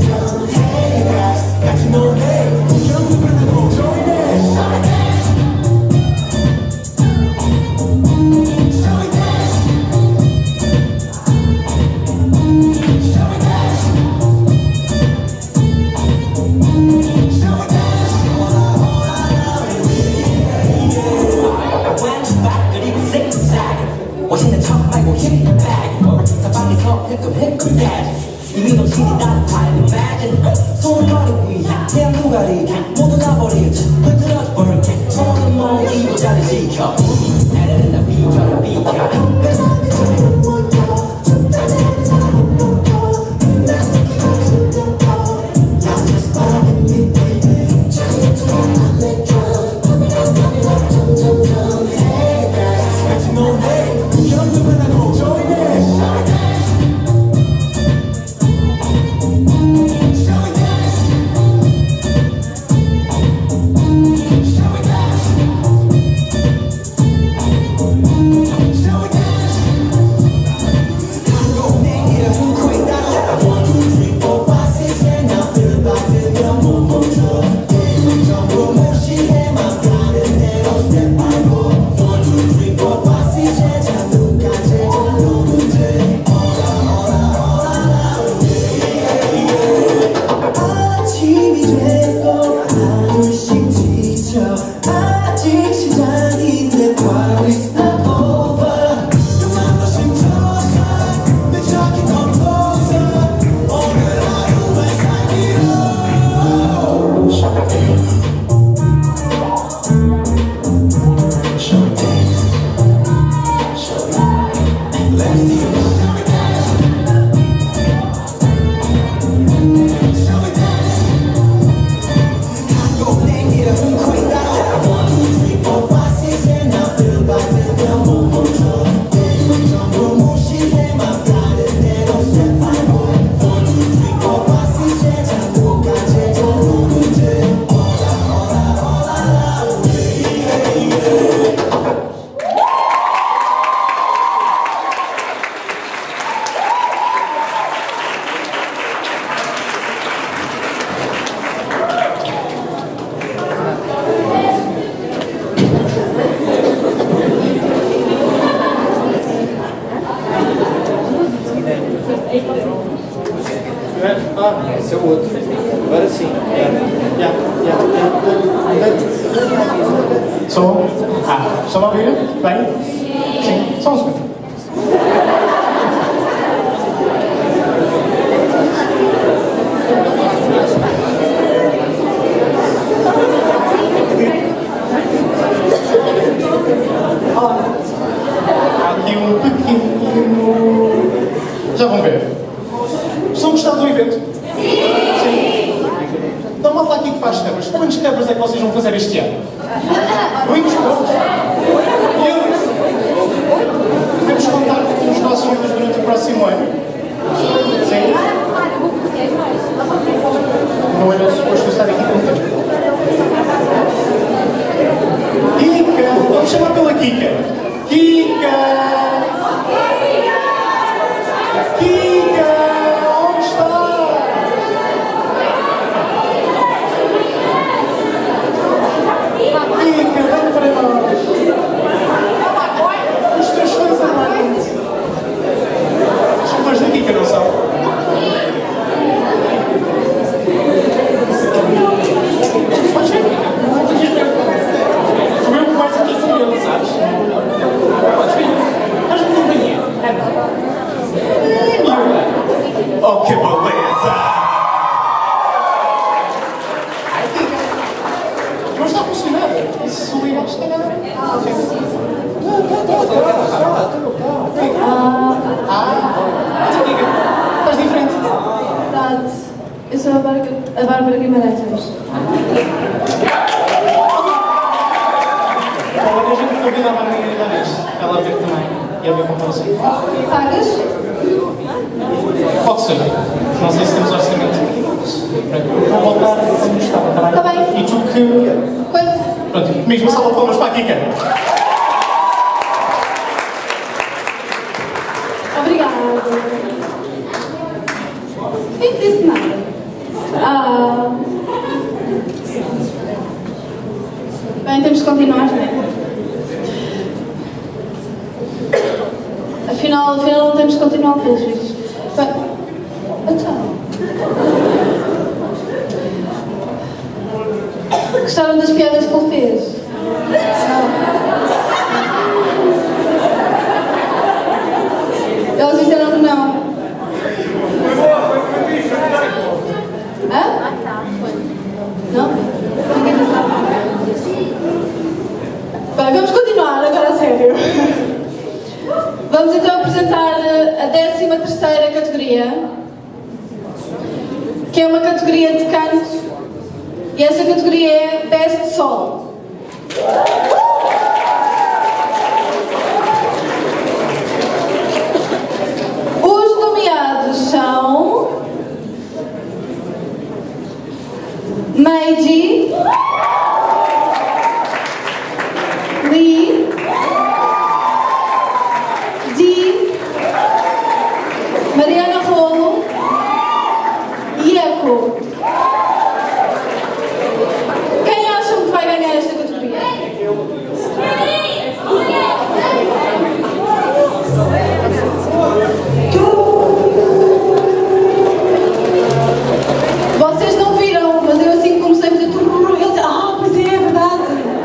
[SPEAKER 5] 이미 정신이 다 imagine 손머리 위 태양 누가리 모두 나버린 흔들어져 버릴게 손은 뭐 이거 자리 지켜 애는 나 비켜라 비켜
[SPEAKER 11] Esse é o outro. Agora sim. Som. Som a ouvir? Bem? Sim. Só um segundo. Há aqui um pequeno... Já vão ver. Estão a gostar do evento? Sim. Então malta aqui que faz covers. Quantos covers é que vocês vão fazer este ano? Muitos poucos. Podemos contar com os nossos filhos durante o próximo ano? Sim. Não era suposto estar aqui com tempo. Kika! Vamos chamar pela Kika. Kika! Kika! Onde está? Kika, vem para nós. Os teus fãs amam-te. São fãs da Kika, não são? Podes ver, Kika. Tu mesmo vais aqui com ele, sabes? Podes vir. Estás-me no banheiro. Oh, que beleza! Ai, Kika. Não está a funcionar. Isso liga, se calhar. Kika, estás diferente?
[SPEAKER 2] Verdade. Eu sou a Bárbara Guimarães hoje.
[SPEAKER 11] Olha, a gente foi ver a Bárbara Guimarães. Ela veio também. E ela veio com você.
[SPEAKER 2] Pagas?
[SPEAKER 11] Pode ser. Não sei se temos orçamento. Vou voltar como estava, está bem?
[SPEAKER 2] Está bem.
[SPEAKER 11] E tu que...
[SPEAKER 2] Coisa.
[SPEAKER 11] Pronto, mesmo salva de palmas para a Kika.
[SPEAKER 2] Obrigada. Nem te disse nada. Também temos de continuar, não é? Afinal não temos de continuar pelos vídeos. Bem, então. Gostaram das piadas que ele fez? Não. Eles disseram que não. Hã? Não? Ninguém disse nada. Bem, vamos continuar agora a sério. Vamos então apresentar a 13ª categoria, que é uma categoria de canto, e essa categoria é Best Solo. Os nomeados são Meiji, Lee, Di, Mariana Rolo e Eco. Quem acham que vai ganhar esta categoria? Vocês não viram, mas eu assim comecei a fazer tudo. Ele disse, pois é verdade.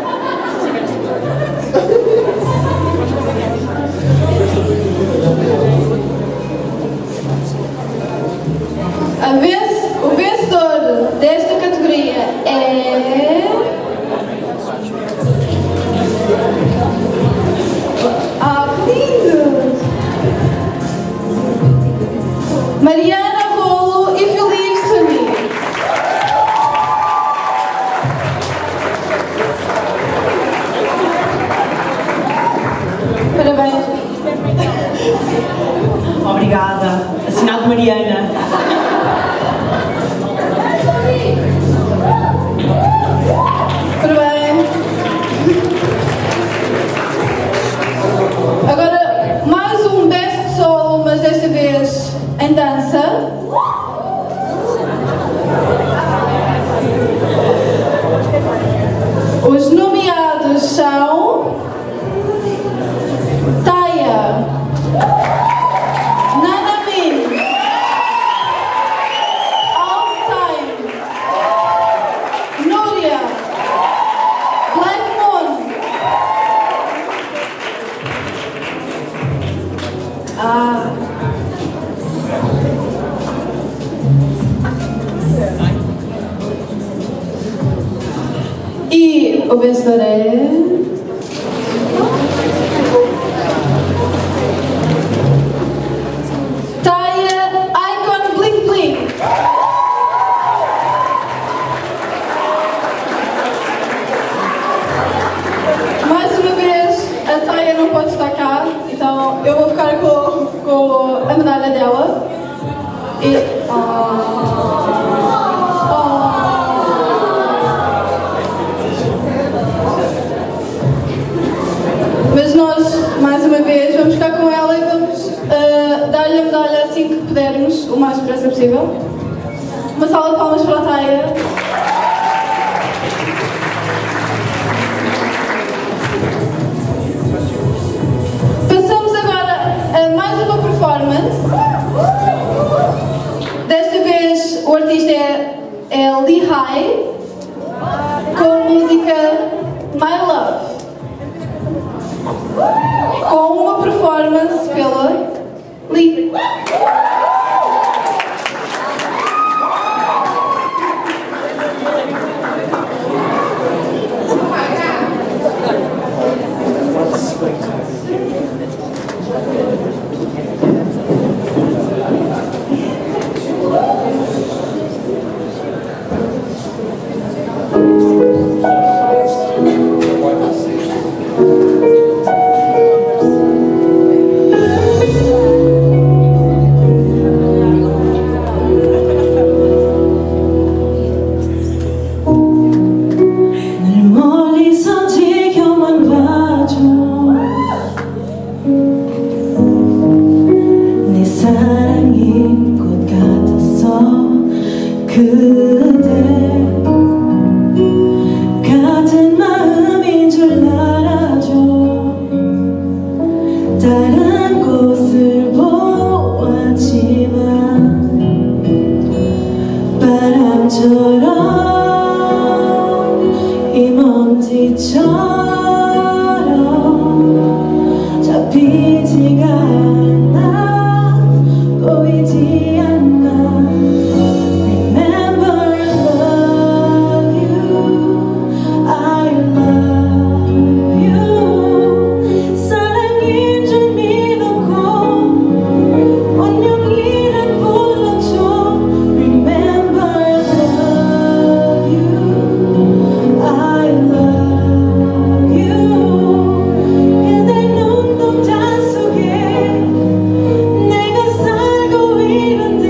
[SPEAKER 2] O vencedor desta categoria é... que lindo! Mariana Rolo e Felipe Samir. Parabéns.
[SPEAKER 12] Obrigada. Assinado Mariana.
[SPEAKER 2] Parabéns. Agora, mais um best solo, mas desta vez em dança. Os nomeados são Taya, Nanamin, All-Time, Núria, Black Moon. E o vencedor é... Taya Icon Bling Bling. Mais uma vez, a Taya não pode estar cá, então eu vou ficar com a medalha dela. E... Mas nós, mais uma vez, vamos ficar com ela e vamos dar-lhe a medalha assim que pudermos, o mais depressa possível. Uma salva de palmas para a Taya. Passamos agora a mais uma performance. Desta vez o artista é Lehigh, com a música My Love, com uma performance pela Lee.
[SPEAKER 5] 그대 같은 마음이 이 먼지처럼 잡히지가 않아 보이지 않나 Remember I love you I love you 사랑인 줄 믿었고 운명이란 불러줘 Remember I love you I love you 그대 눈동자 속에 내가 살고 있는데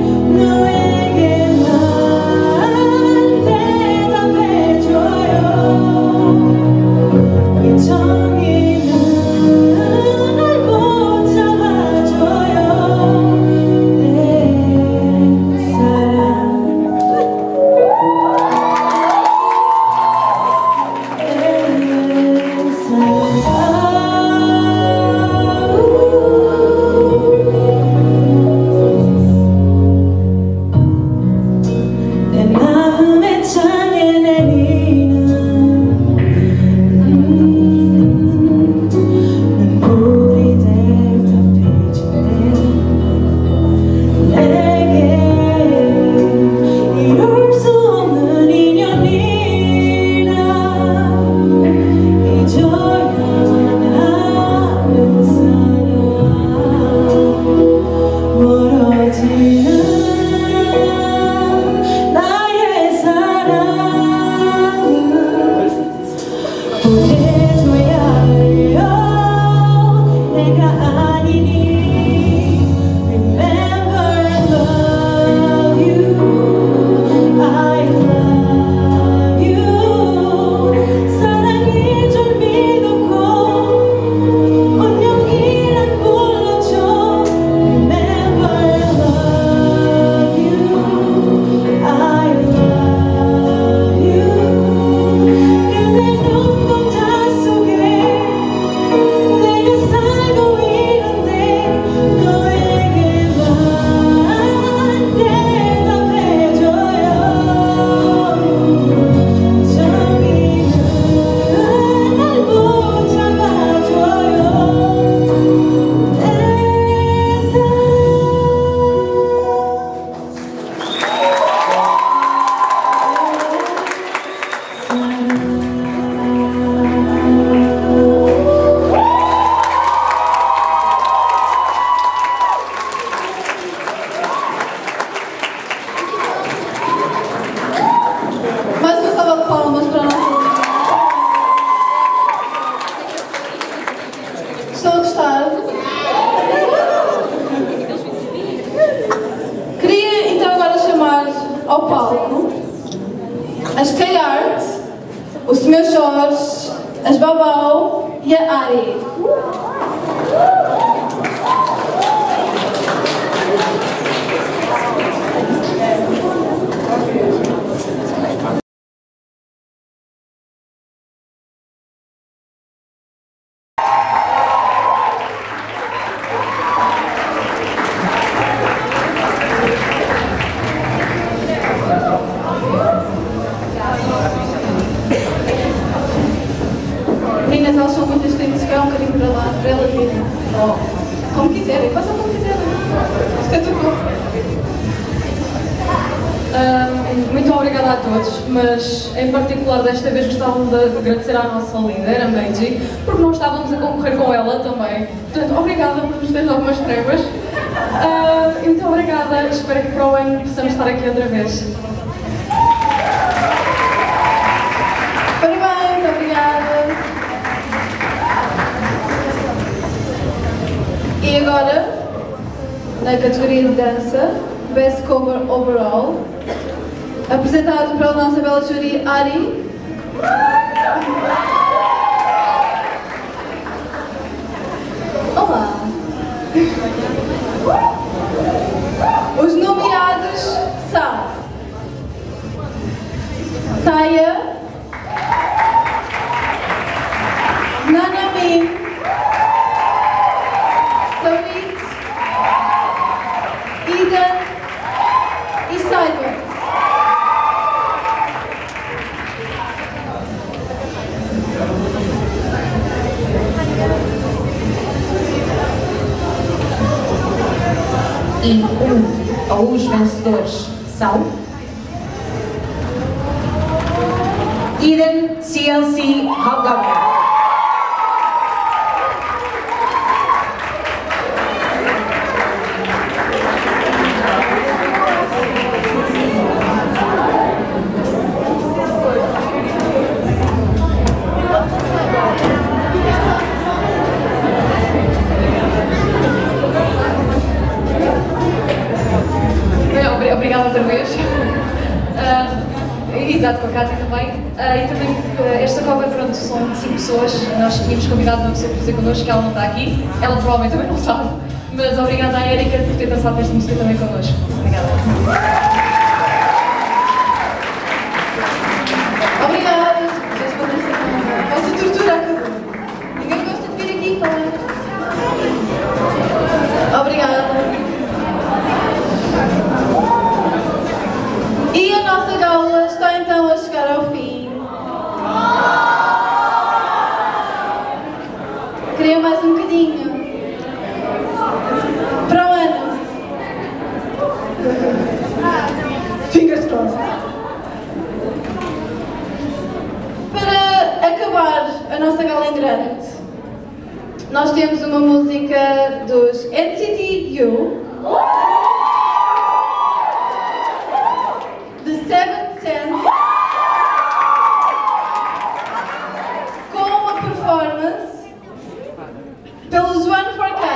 [SPEAKER 5] 너에게만 대답해줘요 이 정의는 날 붙잡아줘요 내 사랑 내 마음의 창에 내리는 눈물이 대답해준대 내게 이룰 수 없는 인연이라 잊어야 하는 사랑 멀어지는 나의 사랑을 보내줘야 해요 내가 아니니 Remember I love you I love you 사랑인 줄 믿었고 운명이란 불러줘 Remember I love you I love you 그대 눈동자 속에 내가 살고 있는데 너에게만 대답해줘요 정의는 날 붙잡아줘요 내
[SPEAKER 2] Mais uma salva de palmas para a nossa. Estão a gostar? Queria então agora chamar ao palco as K-Art, o Sr. Jorge, as Babau e a Ari. Meninas, elas são muitas, têm de chegar um bocadinho para lá, para elas virem. Como quiserem, façam como quiserem. Isto é tudo bom.
[SPEAKER 4] Muito obrigada a todos, mas em particular desta vez gostávamos de agradecer à nossa líder, a Meiji, porque nós estávamos a concorrer com ela também. Portanto, obrigada por nos ter algumas trevas. E muito obrigada, espero que para o ano possamos estar aqui outra vez.
[SPEAKER 2] Parabéns, obrigada. E agora, na categoria de dança, Best Cover Overall, apresentado pela nossa bela júri Ari. Olá! Os nomeados são Taya, Nanamin, Sawit, Eden e Sideways.
[SPEAKER 10] E os vencedores são Eden CLC Hobgoblin.
[SPEAKER 4] Obrigada outra vez. Exato, com a Cátia também. E também esta cover, pronto, são 5 pessoas. Nós tínhamos convidado uma pessoa para fazer connosco, que ela não está aqui. Ela provavelmente também não sabe. Mas obrigada à Erika por ter dançado esta música também connosco. Obrigada.
[SPEAKER 2] Obrigada. Vossa tortura acabou. Ninguém gosta de vir aqui falar. Obrigada. E a nossa gala está então a chegar ao fim. Queria mais um bocadinho. Para o ano. Fingers crossed. Para acabar a nossa gala em grande, nós temos uma música dos NCT U. The Seventh Sense, com uma performance pelos 1-4K.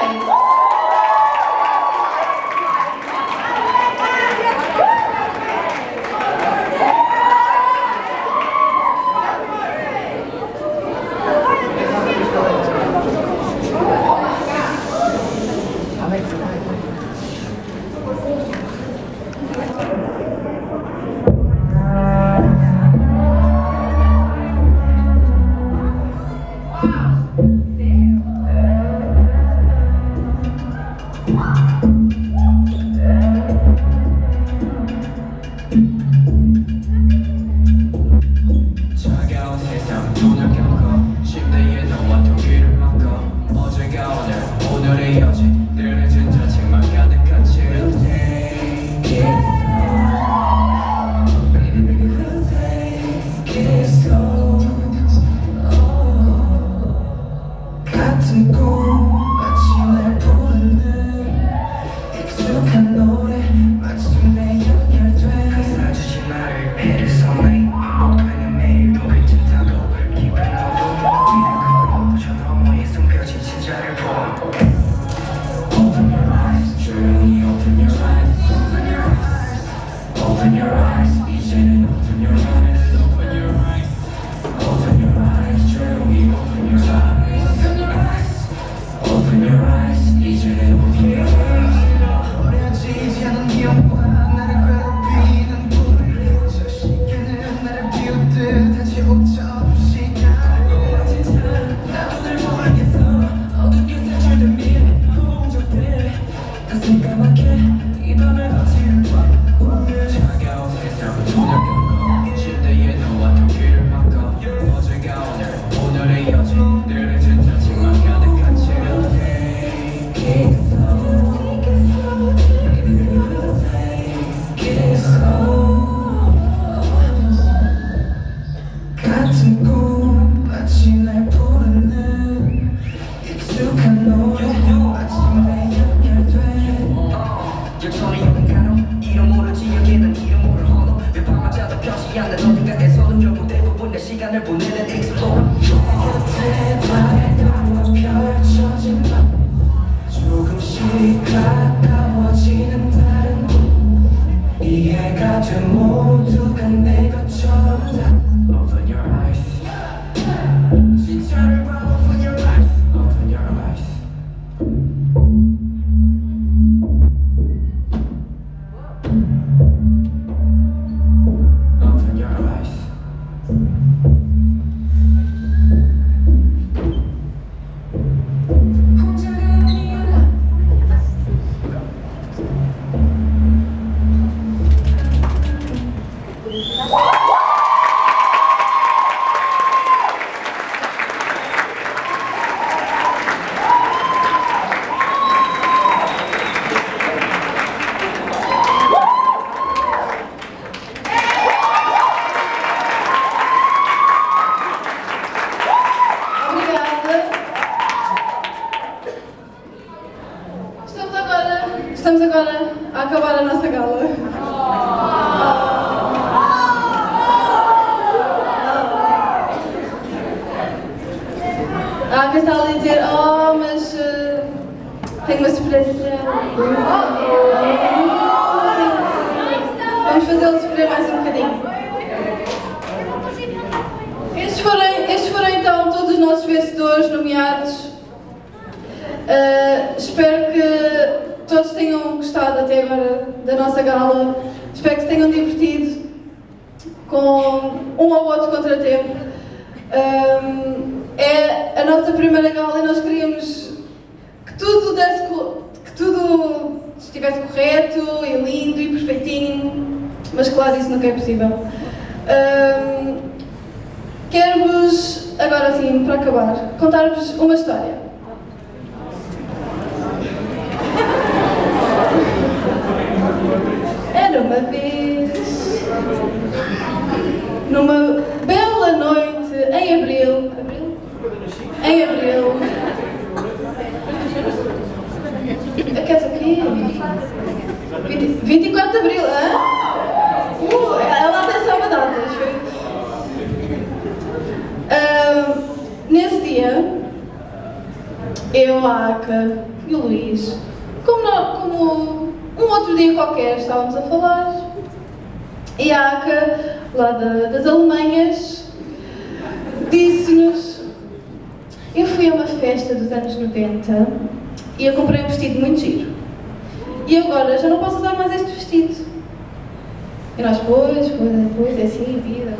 [SPEAKER 2] mas está ali a dizer, oh, mas tenho uma surpresa para ela. Vamos fazê-lo sofrer mais um bocadinho. Estes foram então todos os nossos vencedores nomeados. Espero que todos tenham gostado até agora da nossa gala. Espero que se tenham divertido com um ou outro contratempo. É a nossa primeira gala e nós queríamos que tudo estivesse correto e lindo e perfeitinho, mas claro, isso nunca é possível. Quero-vos, agora sim, para acabar, contar-vos uma história. Era uma vez, numa bela noite em abril, queres o quê? 24 de abril, ela até sabe datas. Nesse dia, eu, a Aka e o Luís, como um outro dia qualquer, estávamos a falar, e a Aka, lá das Alemanhas, disse-nos: eu fui a uma festa dos anos 90 e eu comprei um vestido muito giro. E agora já não posso usar mais este vestido. E nós, pois, é assim a vida.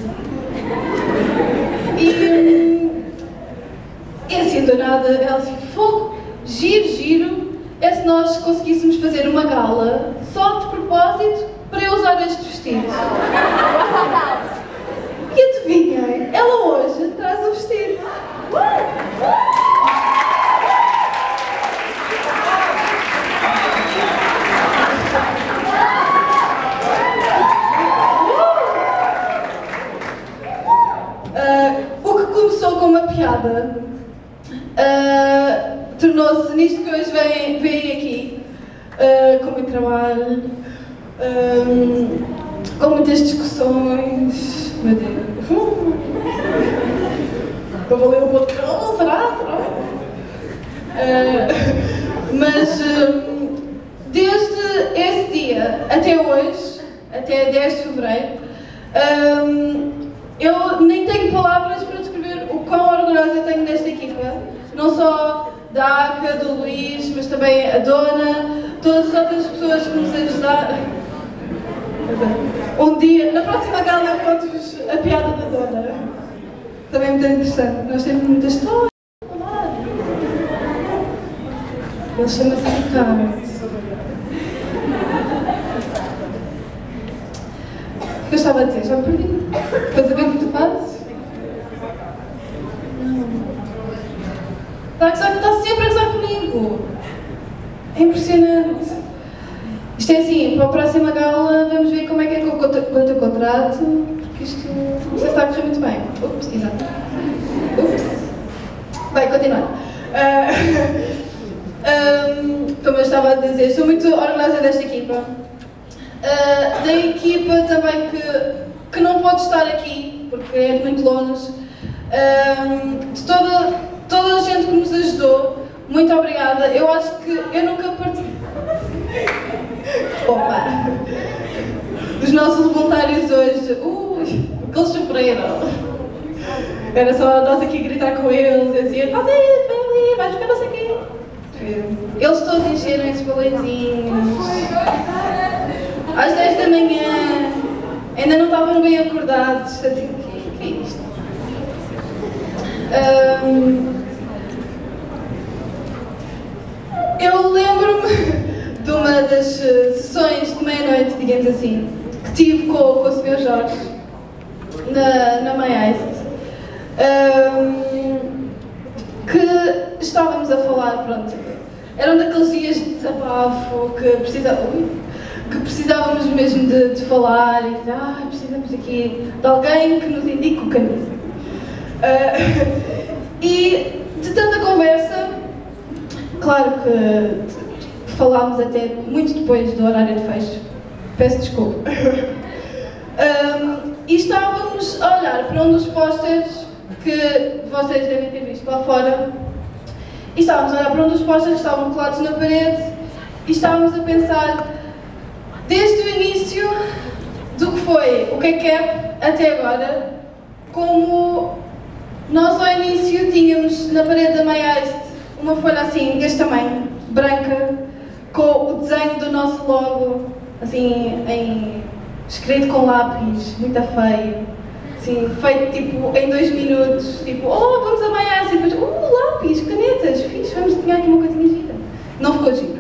[SPEAKER 2] E assim do nada, ela disse: fogo, giro, é se nós conseguíssemos fazer uma gala só de propósito para eu usar este vestido. E adivinhem, ela hoje traz o vestido. O que começou com uma piada tornou-se nisto que hoje vem aqui, com muito trabalho, com muitas discussões. Meu Deus, não valeu o ponto, será? Mas desde esse dia até hoje, até 10 de fevereiro, eu nem tenho palavras para descrever o quão orgulhosa eu tenho desta equipa. Não só da Aka, do Luís, mas também a Dona, todas as outras pessoas que nos ajudaram. Um dia, na próxima gala, eu conto-vos a piada da Dona. Também é muito interessante. Nós temos muita história a falar. Ele chama-se Ricardo. O que eu estava a dizer? Já me perdi. Estás a ver o que tu fazes? Está sempre a gozar comigo. É impressionante. Isto é assim, para a próxima gala vamos ver como é que é com o teu contrato, porque isto não sei se está a correr muito bem. Ups, exato. Ups. Vai, continuar. Como eu estava a dizer, estou muito orgulhosa desta equipa. Da equipa também que não pode estar aqui, porque é muito longe. De toda a gente que nos ajudou, muito obrigada. Eu acho que eu nunca participei. Opa! Os nossos voluntários hoje, que eles sofreram. Era só nós aqui gritar com eles e dizer: faz isto, vai ali, vais buscar não sei o quê. Eles todos encheram esses balõezinhos. Às 10 da manhã, ainda não estavam bem acordados. Assim, o que é isto? Eu lembro-me de uma das sessões de meia-noite, digamos assim, que tive com o Sr. Jorge na May Eist, que estávamos a falar, pronto, eram daqueles dias de desabafo que precisávamos mesmo de falar e de, precisamos aqui de alguém que nos indique o caminho. E de tanta conversa, claro que falámos até muito depois do horário de fecho, peço desculpa. E estávamos a olhar para um dos pósteres que vocês devem ter visto lá fora. E estávamos a olhar para um dos posters que estavam colados na parede e estávamos a pensar, desde o início do que foi o K-Cap até agora, como nós ao início tínhamos na parede da MyEist uma folha assim, deste tamanho, branca, com o desenho do nosso logo, assim, escrito com lápis, muito feio, assim, feito tipo em 2 minutos, tipo, oh, vamos a MyEist, e depois, lápis, canetas, fixe, vamos desenhar aqui uma coisinha gira. Não ficou giro.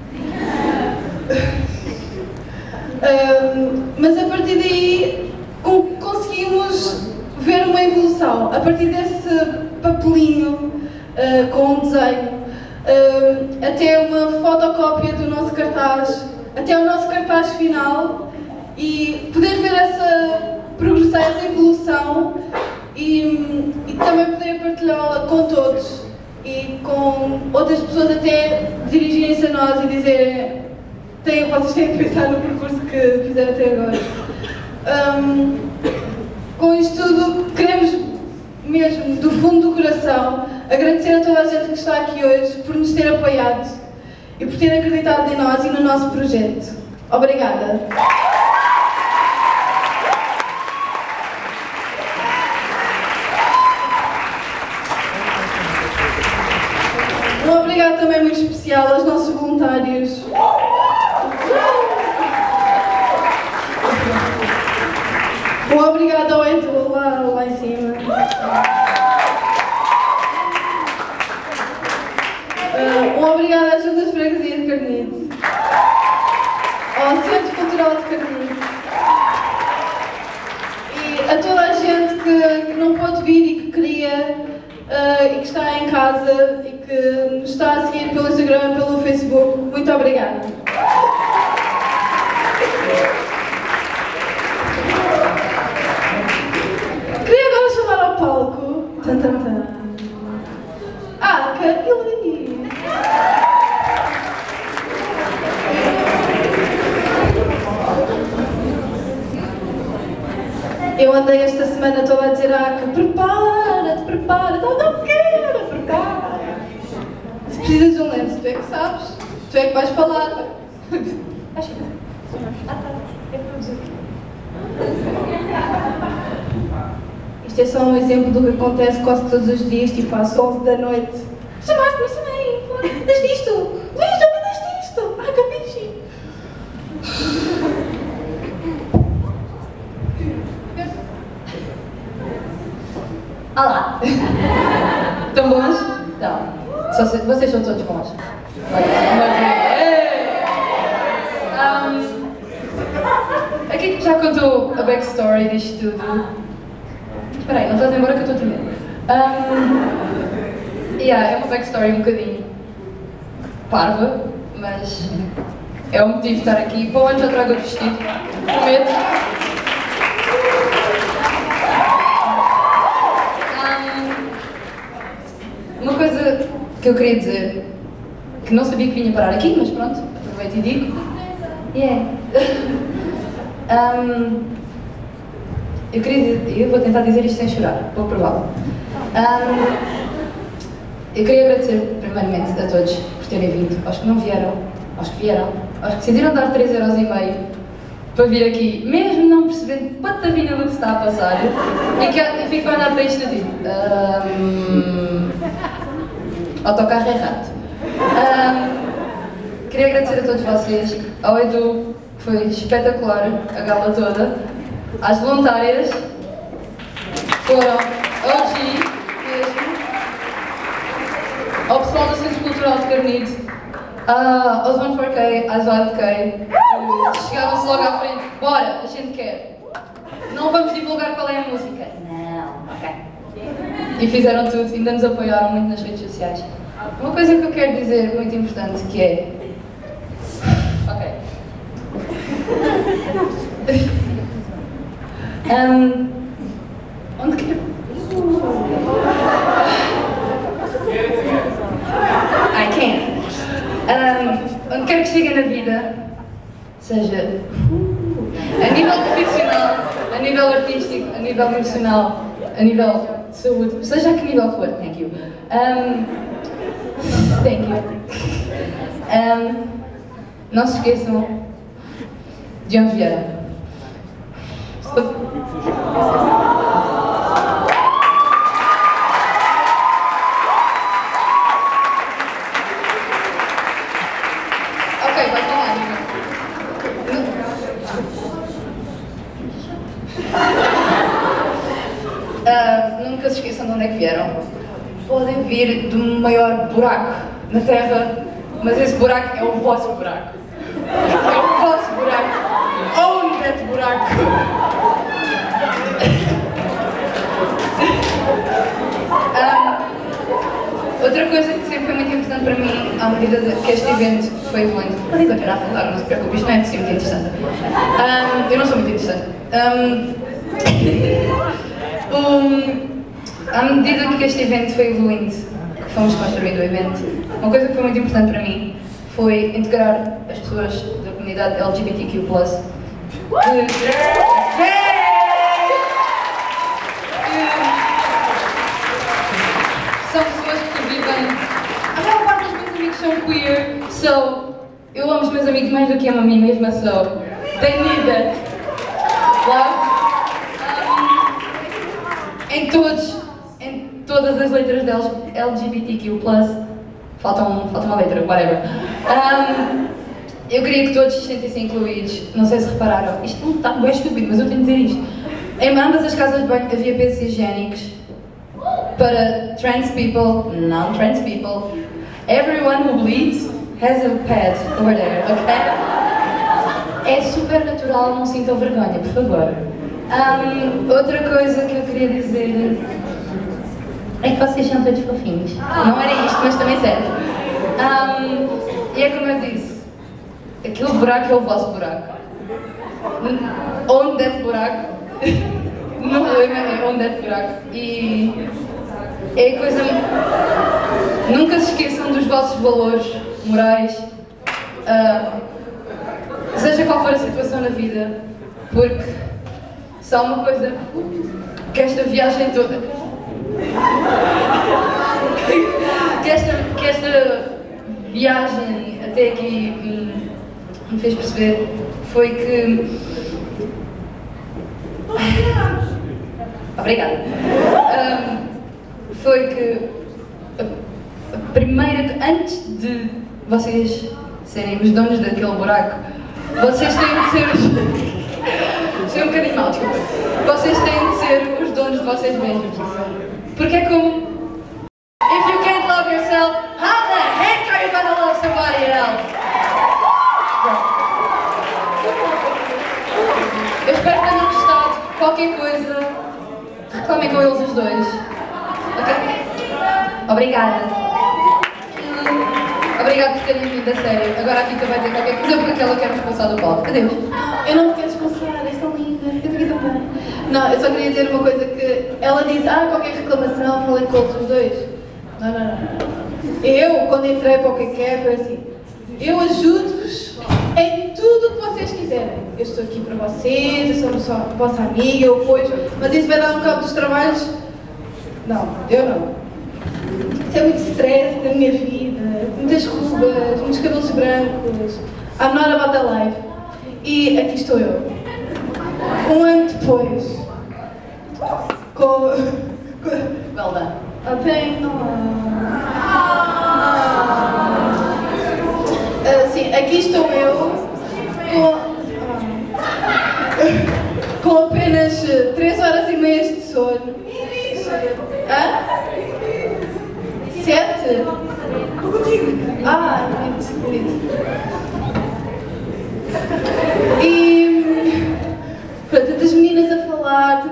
[SPEAKER 2] Mas a partir daí conseguimos ver uma evolução. A partir desse papelinho com um desenho, até uma fotocópia do nosso cartaz, até o nosso cartaz final, e poder ver essa progressão, essa evolução e também poder partilhá-la com todos e com outras pessoas até dirigirem-se a nós e dizerem vocês têm que pensar no percurso que fizeram até agora. Com isto tudo, queremos mesmo, do fundo do coração, agradecer a toda a gente que está aqui hoje por nos ter apoiado e por ter acreditado em nós e no nosso projeto. Obrigada! Um obrigado também muito especial aos nossos voluntários. Um obrigado ao Edu lá em cima. Um obrigado à Junta de Freguesia de Carnide. Ao Centro Cultural de Carnide. E a toda a gente que não pôde vir e que queria e que está em casa e que nos está a seguir pelo Instagram, pelo Facebook. Muito obrigada. Queria agora chamar ao palco. Carolina. Eu andei esta semana toda a dizer prepara-te, não quero, prepara. Se precisas de um lenço, tu é que sabes, tu é que vais falar. Isto é só um exemplo do que acontece quase todos os dias, tipo às 11 da noite. Chamaste-me, chamei, deste isto, Luís, já fizeste isto, que fixe.
[SPEAKER 13] Olá! Estão bons? Estão. Vocês são todos bons. Aqui que já contou a backstory disto tudo. Espera aí, não estás embora que eu estou a tremer. É uma backstory um bocadinho parva, mas é o motivo de estar aqui. Para o ano já trago outro vestido, prometo. Uma coisa que eu queria dizer, que não sabia que vinha parar aqui, mas pronto, aproveito e digo. Eu vou tentar dizer isto sem chorar, pouco provável. Eu queria agradecer primeiramente a todos por terem vindo, aos que não vieram, aos que vieram, aos que decidiram dar 3,5€ para vir aqui, mesmo não percebendo patavina do que se está a passar, e que fico a olhar para isto e digo, autocarro é rato. Queria agradecer a todos vocês, ao Edu, que foi espetacular, a gala toda, às voluntárias, que foram OG mesmo, ao pessoal do Centro Cultural de Carnide, aos 14K, às 8K, que chegaram-se logo à frente, bora, a gente quer. Não vamos divulgar qual é a música. Não, ok. E fizeram tudo, ainda nos apoiaram muito nas redes sociais. Uma coisa que eu quero dizer muito importante que é... Ok. Onde quero... I can't. Onde quer que chegue na vida, seja a nível profissional, a nível artístico, a nível emocional, a nível de saúde, seja a que nível for. Thank you. Thank you. Não se esqueçam de onde vieram. Ok, vai falar. Nunca se esqueçam de onde é que vieram. Podem vir do maior buraco na Terra, mas esse buraco é o vosso buraco. É o vosso buraco. Own that buraco. Outra coisa que sempre foi muito importante para mim, à medida que este evento foi evoluindo, mas ainda a falar, não se preocupe, isto não é assim muito interessante. Eu não sou muito interessante. À medida que este evento foi evoluindo, que fomos construindo o evento, uma coisa que foi muito importante para mim foi integrar as pessoas da comunidade LGBTQ+. São pessoas que vivem. A maior parte dos meus amigos são queer, so eu amo os meus amigos mais do que amo a mim mesma, so they need that. Love. Em todas as letras de LGBTQ+, falta uma letra, whatever. Eu queria que todos se sentissem incluídos. Não sei se repararam, isto não está bem estúpido, mas eu tenho de dizer isto. Em ambas as casas de banho havia pensos higiênicos para trans people, non-trans people. Everyone who bleeds has a pad over there, ok? É super natural, não sintam vergonha, por favor. Outra coisa que eu queria dizer é que vocês são todos fofinhos. Não era isto, mas também serve. E é como eu disse, aquele buraco é o vosso buraco. Onde é buraco? Não problema é onde é buraco. E é coisa. Nunca se esqueçam dos vossos valores morais, seja qual for a situação na vida, porque só uma coisa que esta viagem toda, que esta viagem até aqui me fez perceber foi que. Obrigada. Foi que a primeira, antes de vocês serem os donos daquele buraco, vocês têm de ser. Foi um bocadinho mal, desculpa. Vocês têm de ser os donos de vocês mesmos. Porque é como. If you can't love yourself, how the heck are you gonna love somebody else? Eu espero que tenham gostado. Qualquer coisa, reclamem com eles os dois. Ok? Obrigada. Obrigada por terem vindo, a sério. Agora a Kika vai dizer qualquer coisa porque ela quer me expulsar do palco. Adeus.
[SPEAKER 2] Eu não me quero expulsar, és tão linda. Eu fiquei tão bem. Não, eu só queria dizer uma coisa que ela diz, qualquer reclamação, falem com eles os dois. Não. Eu, quando entrei para o que é, foi assim, eu ajudo-vos em tudo o que vocês quiserem. Eu estou aqui para vocês, eu sou a vossa amiga, eu apoio, mas isso vai dar um cabo dos trabalhos? Não, eu não. Isso é muito stress na minha vida, muitas rugas, muitos cabelos brancos. I'm not about that life. E aqui estou eu. Um ano depois, com...
[SPEAKER 13] Well done.
[SPEAKER 2] Sim, aqui estou eu, com apenas 3 horas e meia de sono. 7? Bonito. E pronto, tantas meninas a falar.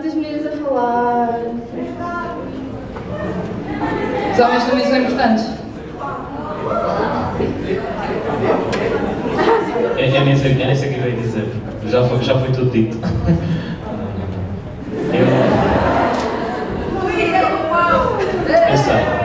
[SPEAKER 13] Os homens também são importantes.
[SPEAKER 6] Eu nem sei o que eu ia dizer, já foi tudo dito. Eu sei.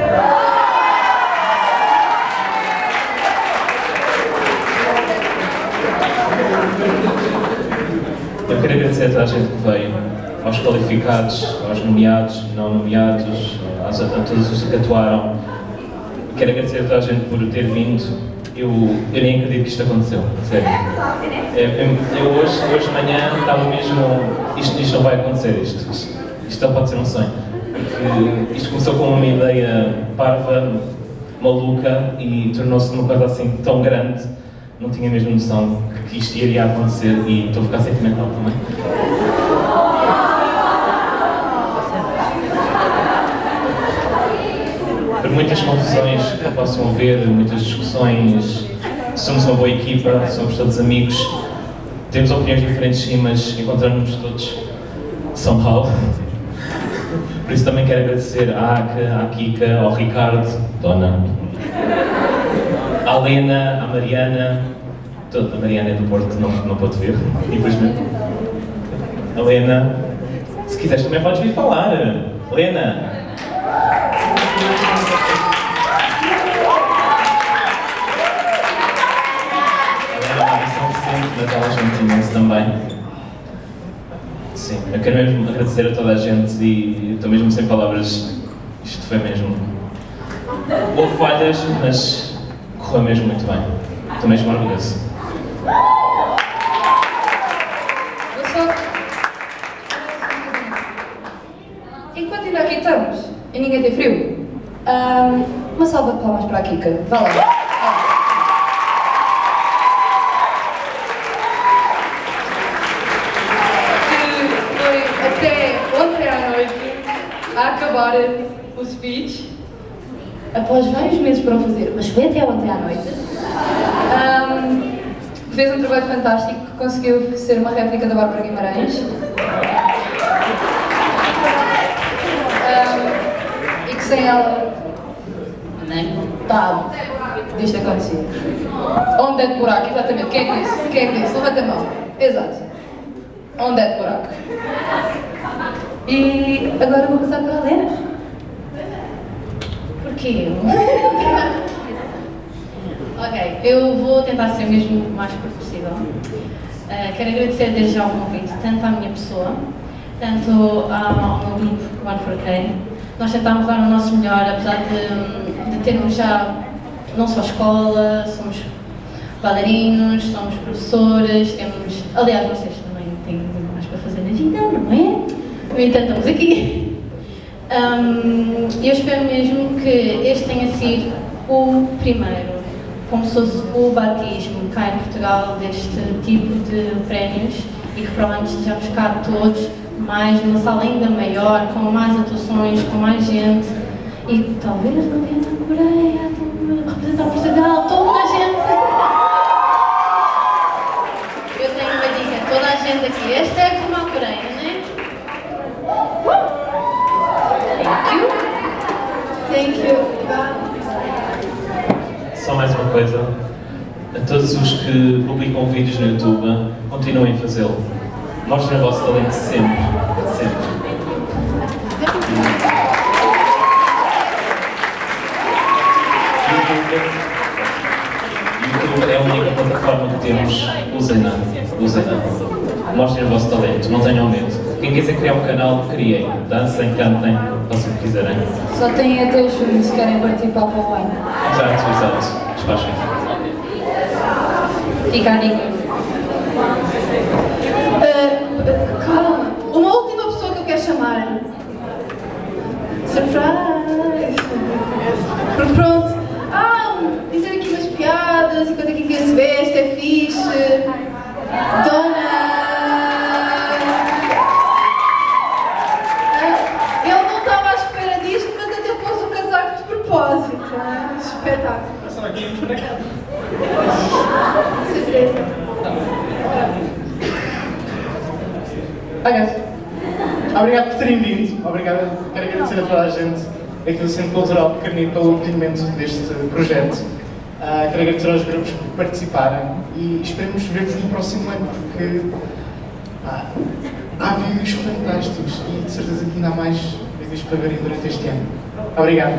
[SPEAKER 6] Eu quero agradecer a toda a gente que veio. aos qualificados, aos nomeados, não nomeados, a todos os que atuaram. Quero agradecer a toda a gente por ter vindo. Eu nem acredito que isto aconteceu, sério. Eu hoje de manhã estava mesmo... Isto não vai acontecer, isto não pode ser um sonho. Porque isto começou com uma ideia parva, maluca, e tornou-se numa coisa assim tão grande, não tinha mesmo noção que isto iria acontecer, e estou a ficar sentimental também. Por muitas confusões que possam haver, muitas discussões, somos uma boa equipa, somos todos amigos, temos opiniões diferentes sim, mas encontramos-nos todos somehow. Por isso também quero agradecer à Aka, à Kika, ao Ricardo, Dona, à Lena, à Mariana, a Mariana é do Porto, não pode ver, infelizmente. A Lena, se quiseres também podes vir falar. Lena! Mas ela ajuda imenso também. Sim, eu quero mesmo agradecer a toda a gente e estou mesmo sem palavras. Isto foi mesmo... Houve falhas, mas correu mesmo muito bem. Estou mesmo orgulhoso.
[SPEAKER 13] Enquanto ainda aqui estamos e ninguém tem frio, uma salva de palmas para a Kika. Vá lá. A acabar o speech, após vários meses para o fazer, mas foi até ontem à noite, fez um trabalho fantástico, conseguiu ser uma réplica da Bárbara Guimarães, e que sem ela nem tal disto acontecia. Onde é de buraco, exatamente, quem é que disse? Quem é que disse? Levanta a mão. Exato. Onde é de buraco. E agora vou passar para a Lena. Porquê?
[SPEAKER 14] Ok, eu vou tentar ser mesmo o mais curto possível. Quero agradecer desde já o convite, tanto à minha pessoa, tanto ao meu grupo, One for K. Nós tentámos dar o nosso melhor, apesar de termos já não só escola, somos bailarinos, somos professores, temos... Aliás, vocês também têm muito mais para fazer na vida, não é? No entanto, estamos aqui. Eu espero mesmo que este tenha sido o primeiro, como se fosse o batismo cá em Portugal deste tipo de prémios, e que provavelmente estejamos cá todos, mais numa sala ainda maior, com mais atuações, com mais gente, e talvez não venha da Coreia, representar Portugal, toda a gente. Eu tenho uma dica, toda a gente aqui, esta é como a Coreia, não é? Thank you.
[SPEAKER 6] Só mais uma coisa. A todos os que publicam vídeos no YouTube, continuem a fazê-lo. Mostrem o vosso talento sempre. Sempre. YouTube é a única plataforma que temos. Usem-na. Mostrem o vosso talento. Não tenham medo. Quem quiser criar um canal, criem. Dancem, cantem, façam o que quiserem.
[SPEAKER 13] Só têm até junho se querem participar para o ano.
[SPEAKER 6] Exato. Despachem.
[SPEAKER 13] Fica a dica.
[SPEAKER 2] Calma, uma última pessoa que eu quero chamar. Surprise! Porque pronto, dizer aqui umas piadas, enquanto aqui quem se veste, é fixe. Dona! Eu não estava à espera disto, mas até pôs o casaco de propósito. Espetáculo.
[SPEAKER 11] Passam aqui e para cá.
[SPEAKER 2] Surpresa.
[SPEAKER 11] Olha, obrigado por terem vindo. Obrigado, quero agradecer a toda a gente aqui do Centro Cultural de Carnide pelo acolhimento deste projeto. Quero agradecer aos grupos por participarem e esperemos ver-vos no próximo ano, porque há vídeos fantásticos e de certeza que ainda há mais vídeos para verem durante este ano. Obrigado.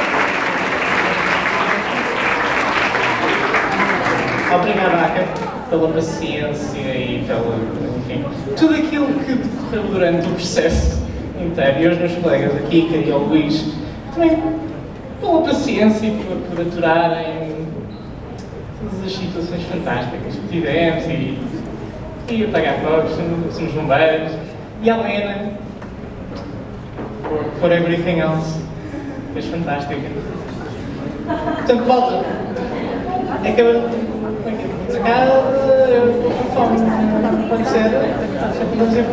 [SPEAKER 11] Obrigado, Aka. pela paciência e pela, enfim, tudo aquilo que decorreu durante o processo inteiro. E aos meus colegas, a Kika e ao Luís, também pela paciência e por aturarem todas as situações fantásticas que tivemos e apagar fogos, somos bombeiros, e a Helena, for everything else, fez fantástica. Portanto, volta. É que eu vou com fome, pode ser? Só para dizer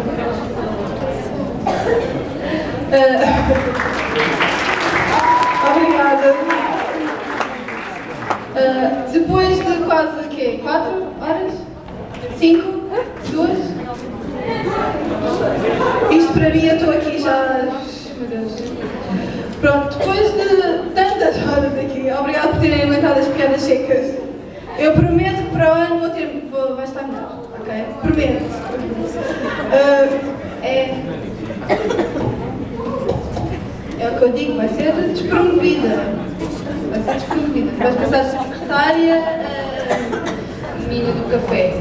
[SPEAKER 2] Obrigada. Depois de quase o quê? 4 horas? 5? 2? Isto para mim, eu estou aqui já. Meu Deus. Pronto, depois de tantas horas aqui, obrigado por terem aguentado as piadas secas. Eu prometo que para o ano vai estar melhor, ok? Prometo. É o que eu digo, vai ser despromovida. Vai ser despromovida. Vais passar de secretária a menina do café.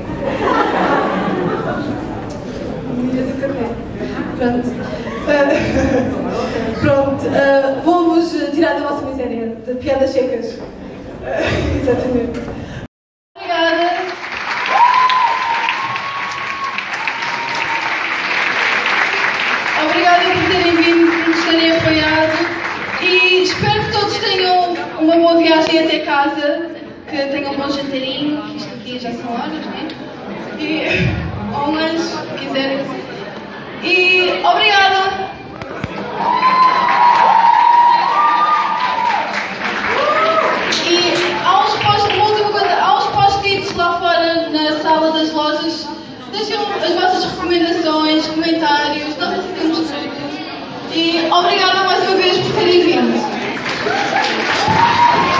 [SPEAKER 2] Menina do café. Pronto. Pronto. Vou-vos tirar da vossa miséria, de piadas secas. Exatamente. Obrigada. Obrigada por terem vindo, por nos terem apoiado e espero que todos tenham uma boa viagem até casa, que tenham um bom jantarinho, que isto aqui já são horas, né? Ou um lanche, se quiserem. E obrigada! E há uns post-its lá fora na sala das lojas. Deixem as vossas recomendações, comentários, não se sentirem estranhos. E obrigada mais uma vez por terem vindo.